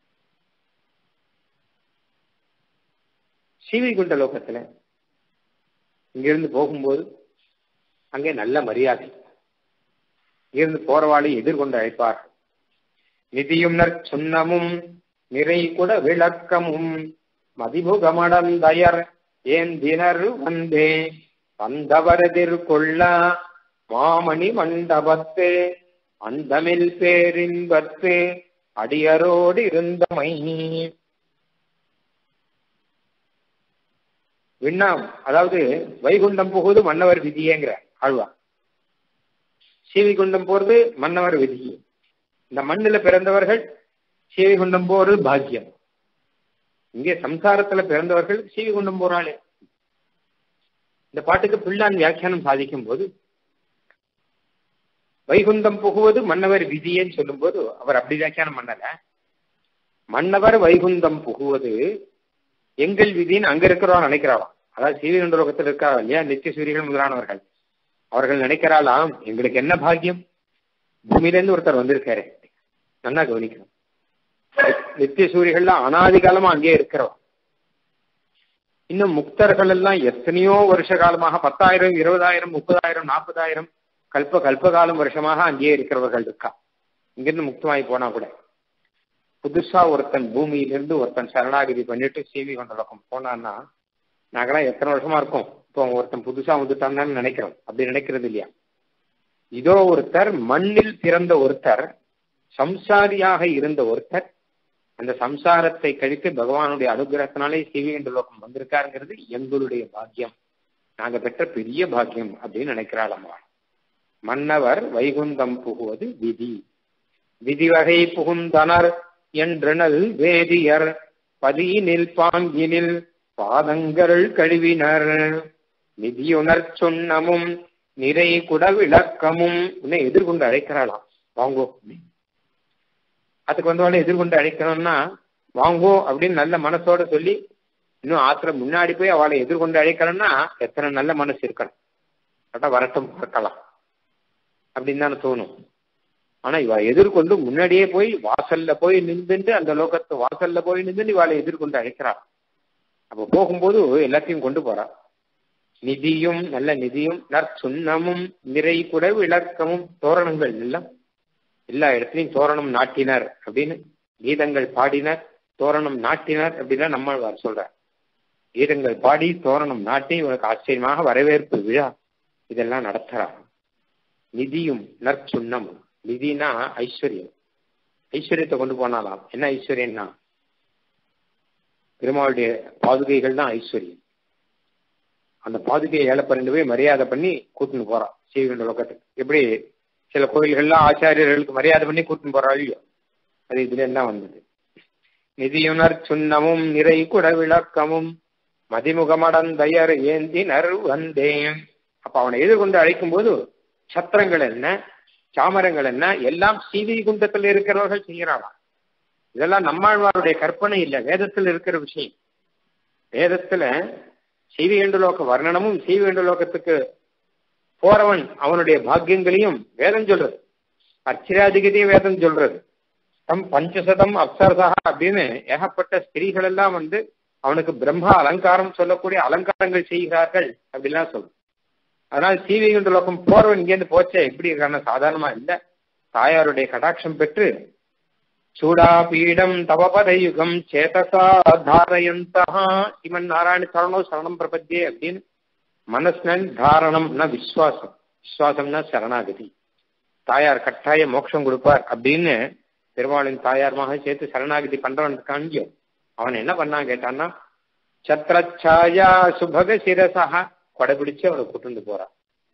ஸ்ரீவைகுண்ட லோகத்துல இங்கிருந்து போகும்போது அங்கே நல்ல மரியாதை. இங்கிருந்து போறவாளை எதிர்கொண்டு அழைப்பார். நிதியும் நற்சுன்னமும் நிறை கூட விளக்கமும் மதிமுகமடந்தயர் ஏன் தினர் வந்தே வந்தவர் எதிர்கொள்ள மாமணி மண்டபத்து அந்தமில் பேரின்பத்து அடியரோடு இருந்தமை. விண்ணாம், அதாவது வைகுண்டம் போகுது மன்னவர் விதியேங்கிற ஆழ்வா. ஸ்ரீவைகுண்டம் போறது மன்னவர் விதி. இந்த மண்ணில பிறந்தவர்கள் ஸ்ரீவைகுண்டம் போறது பாக்கியம். இங்கே சம்சாரத்துல பிறந்தவர்கள் ஸ்ரீவைகுண்டம் போறாளே. இந்த பாட்டுக்கு பிள்ளான் வியாக்கியானம் சாதிக்கும் போது வைகுண்டம் புகுவது மன்னவர் விதியேன்னு சொல்லும் போது அவர் அப்படி வியாக்கியானம் பண்ணல. மன்னவர் வைகுண்டம் புகுவது எங்கள் விதின்னு அங்க இருக்கிறவங்க நினைக்கிறாளாம். அதாவது ஸ்ரீவைகுண்ட லோகத்தில் இருக்கா இல்லையா நித்திய சூரியர்கள் முதலானவர்கள், அவர்கள் நினைக்கிறாளாம் எங்களுக்கு என்ன பாக்கியம், பூமியிலேருந்து ஒருத்தர் வந்திருக்காரு. நல்லா கவனிக்கணும். நித்திய சூரியர்கள்லாம் அனாதி காலமா அங்கே இருக்கிறோம். இன்னும் முக்தர்கள் எல்லாம் எத்தனையோ வருஷ காலமாக 10,000 20,000 30,000 40,000 கல்பகாலம் வருஷமாக அங்கேயே இருக்கிறவர்கள் இருக்கா. இங்கிருந்து முக்தமாகி போனா கூட புதுசா ஒருத்தன் பூமியிலிருந்து ஒருத்தன் சரணாகிதி பண்ணிட்டு ஸ்ரீவைகுண்ட லோகம் போனான்னா நாங்களாம் எத்தனை வருஷமா இருக்கோம். இப்போ ஒருத்தன் புதுசா வந்துட்டான்னு நினைக்கிறோம். அப்படி நினைக்கிறது இல்லையா. இதோ ஒருத்தர் மண்ணில் பிறந்த ஒருத்தர், சம்சாரியாக இருந்த ஒருத்தர், அந்த சம்சாரத்தை கழித்து பகவானுடைய அனுகிரகத்தினாலே ஸ்ரீவைகுண்ட லோகம் வந்திருக்காருங்கிறது எங்களுடைய பாக்கியம், நாங்க பெற்ற பெரிய பாக்கியம் அப்படின்னு நினைக்கிறாள் அம்மா. மன்னவர் வைகுந்தம் புகுவது விதி, விதிவகை புகுந்தனர் என்றனல் வேதியர் பதியினில் பாங்கினில் பாதங்கள் கழுவினர் நிதியுணர் சொன்னமும் நிறை குட விளக்கமும் உன்னை எதிர்கொண்டு அழைக்கிறாளாம். வாங்கோ, அதுக்கு வந்தவளை எதிர்கொண்டு அழைக்கணும்னா வாங்கோ அப்படின்னு நல்ல மனசோட சொல்லி இன்னும் ஆத்திரம் முன்னாடி போய் அவளை எதிர்கொண்டு அழைக்கணும்னா எத்தனை நல்ல மனசு இருக்கணும். கரெக்டா வரட்டும் பார்க்கலாம் அப்படின்னு தானே தோணும். ஆனா இவ எதிர்கொண்டு முன்னாடியே போய் வாசல்ல போய் நின்றுட்டு அந்த லோகத்து வாசல்ல போய் நின்று இவளை எதிர்கொண்டு அழைக்கிறாள். அப்ப போகும்போது எல்லாத்தையும் கொண்டு போறா. நிதியும் நல்ல நிதியும் நற்சுன்னமும் நிறை கூட விளக்கமும் தோரணங்கள் எல்லாம் எல்லா இடத்துலையும் தோரணம் நாட்டினர் அப்படின்னு கீதங்கள் பாடினர், தோரணம் நாட்டினர் அப்படின்னா நம்மாழ்வார் சொல்றார். கீதங்கள் பாடி தோரணம் நாட்டி இவனுக்கு ஆச்சரியமாக வரவேற்பு விழா இதெல்லாம் நடத்துறார். நிதியும் நற்சுன்னமும், நிதினா ஐஸ்வர்யம், ஐஸ்வர்யத்தை கொண்டு போனாலாம். என்ன ஐஸ்வர்யம்னா பெருமாளுடைய பாதுகைகள் தான் ஐஸ்வர்யம். அந்த பாதுகையை ஏழப்பறிந்து போய் மரியாதை பண்ணி கூட்டுன்னு போறான் ஸ்ரீவைகுண்ட லோகத்துக்கு. எப்படி சில கோயில்கள்லாம் ஆச்சாரியர்களுக்கு மரியாதை பண்ணி கூட்டுன்னு போறா இல்லையோ, அது இதுல எல்லாம் வந்தது. நிதியுணர் சுன்னமும் நிறை குட விளக்கமும் மதிமுகமடந்தயர் ஏந்தினர் வந்தேன். அப்ப அவனை எதிர்கொண்டு அழைக்கும் போது சத்திரங்கள் என்ன, சாமரங்கள் என்ன எல்லாம் ஸ்ரீவைகுண்டத்தில் இருக்கிறவர்கள் செய்கிறாளாம். இதெல்லாம் நம்மாழ்வாருடைய கற்பனை இல்லை, வேதத்தில் இருக்கிற விஷயம். வேதத்துல ஸ்ரீவைகுண்ட லோக வர்ணனமும் ஸ்ரீவைகுண்ட லோகத்துக்கு போறவன் அவனுடைய பாக்கியங்களையும் வேதம் சொல்றது. அர்ச்சிராதிகதையும் வேதம் சொல்றது. பஞ்சசதம் அப்சரசா அப்படின்னு ஏகப்பட்ட ஸ்திரீகள் எல்லாம் அவனுக்கு பிரம்மா அலங்காரம் சொல்லக்கூடிய அலங்காரங்கள் செய்கிறார்கள் அப்படிலாம் சொல்லும். அதனால ஸ்ரீவைகுண்ட லோகம் போறவன் இங்கேருந்து போச்சே எப்படி இருக்கான சாதாரணமா இல்லை. தாயாருடைய கடாட்சம் பெற்று சூடாபீடம் தவபதயுகம் சேதசா தாரயந்தா இவன் நாராயண சரணோ சரணம் பிரபத்தியே அப்படின்னு மனசுனன் தாரணம்னா விஸ்வாசம், விஸ்வாசம்னா சரணாகதி. தாயார் கட்டாய மோட்சம் கொடுப்பார் அப்படின்னு பெருமாளின் தாயார்மாக சேர்த்து சரணாகதி பண்றவனுக்கு காஞ்சியோ அவன் என்ன பண்ணான் கேட்டான்னா, சத்ரச்சாயா சுபக சிரசா கொடைபிடிச்சு அவனை கூட்டு போறான்.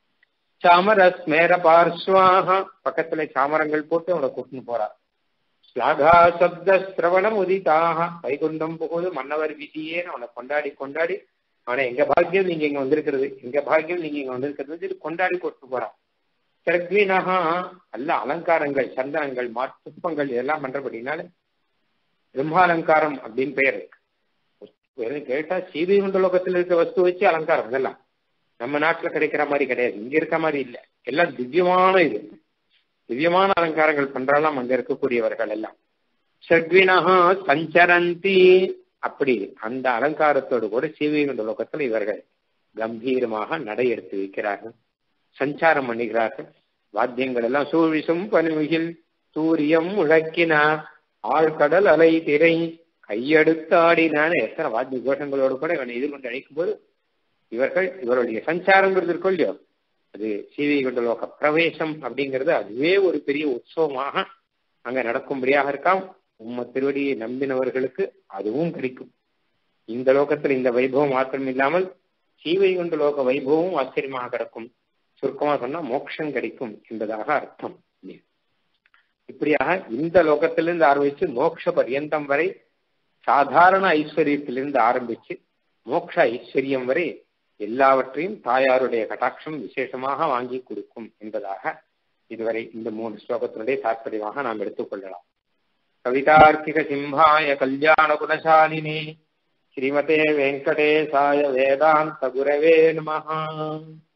சாமர ஸ்மேர பார்ஸ்வாக பக்கத்துல சாமரங்கள் போட்டு அவனை கூட்டு போறான். ஸ்லாகா சப்த சிரவணம் உதிதாக வைகுண்டம் புகுது மன்னவர் விதியேன்னு அவனை கொண்டாடி கொண்டாடி அவனை எங்க பாக்கியம் நீங்க இங்க வந்திருக்கிறது, எங்க பாக்கியம் நீங்க இங்க வந்திருக்கிறது கொண்டாடி கூட்டு போறான். சர்க்வீனகா நல்ல அலங்காரங்கள், சந்தனங்கள், புஷ்பங்கள் இதெல்லாம் பண்றபடினால பிரம்மாலங்காரம் அப்படின்னு பெயர் இருக்கு. கேட்டா சீதைகுண்ட லோகத்தில் இருக்க வஸ்து வச்சு அலங்காரம், இதெல்லாம் நம்ம நாட்டுல கிடைக்கிற மாதிரி கிடையாது, இங்க இருக்க மாதிரி இல்லை, எல்லாம் திவ்யமான இது, திவ்யமான அலங்காரங்கள் பண்றாலாம் அங்க இருக்கக்கூடியவர்கள் எல்லாம். சர்க்வினகா சஞ்சரந்தி அப்படி அந்த அலங்காரத்தோடு கூட சீதைகுண்ட லோகத்தில் இவர்கள் கம்பீரமாக நடை எடுத்து வைக்கிறார்கள், சஞ்சாரம் பண்ணுகிறார்கள். வாத்தியங்கள் எல்லாம் சூழிசும் பனிமுகில் சூரியம் முழக்கினார் ஆழ்கடல் அலை திரை கையெடுத்தாடினான எத்தனை வாத்திய கோஷங்களோடு கூட இவனை எதிர்கொண்டு அழைக்கும் போது இவருடைய சஞ்சாரங்கிறது இருக்கும் இல்லையோ, அது சீதைகுண்ட லோக பிரவேசம் அப்படிங்கிறது அதுவே ஒரு பெரிய உற்சவமாக அங்க நடக்கும்படியாக இருக்காம். உம்ம திருவடியை நம்பினவர்களுக்கு அதுவும் கிடைக்கும். இந்த லோகத்தில் இந்த வைபவம் மாத்திரம் இல்லாமல் சீதைகுண்ட லோக வைபவமும் ஆச்சரியமாக கிடக்கும். சுருக்கமாக சொன்னா மோட்சம் கிடைக்கும் என்பதாக அர்த்தம். இப்படியாக இந்த லோகத்திலிருந்து ஆரம்பிச்சு மோட்ச பர்யந்தம் வரை, சாதாரண ஐஸ்வர்யத்திலிருந்து ஆரம்பிச்சு மோட்ச ஐஸ்வர்யம் வரை எல்லாவற்றையும் தாயாருடைய கடாட்சம் விசேஷமாக வாங்கி கொடுக்கும் என்பதாக இதுவரை இந்த 3 ஸ்லோகத்தினுடைய தாற்பயமாக நாம் எடுத்துக்கொள்ளலாம். கவிதார்க்கிக சிம்ஹாய கல்யாண குணசாலினே ஸ்ரீமதே வெங்கடேசாய வேதாந்த குரவே நமஹ.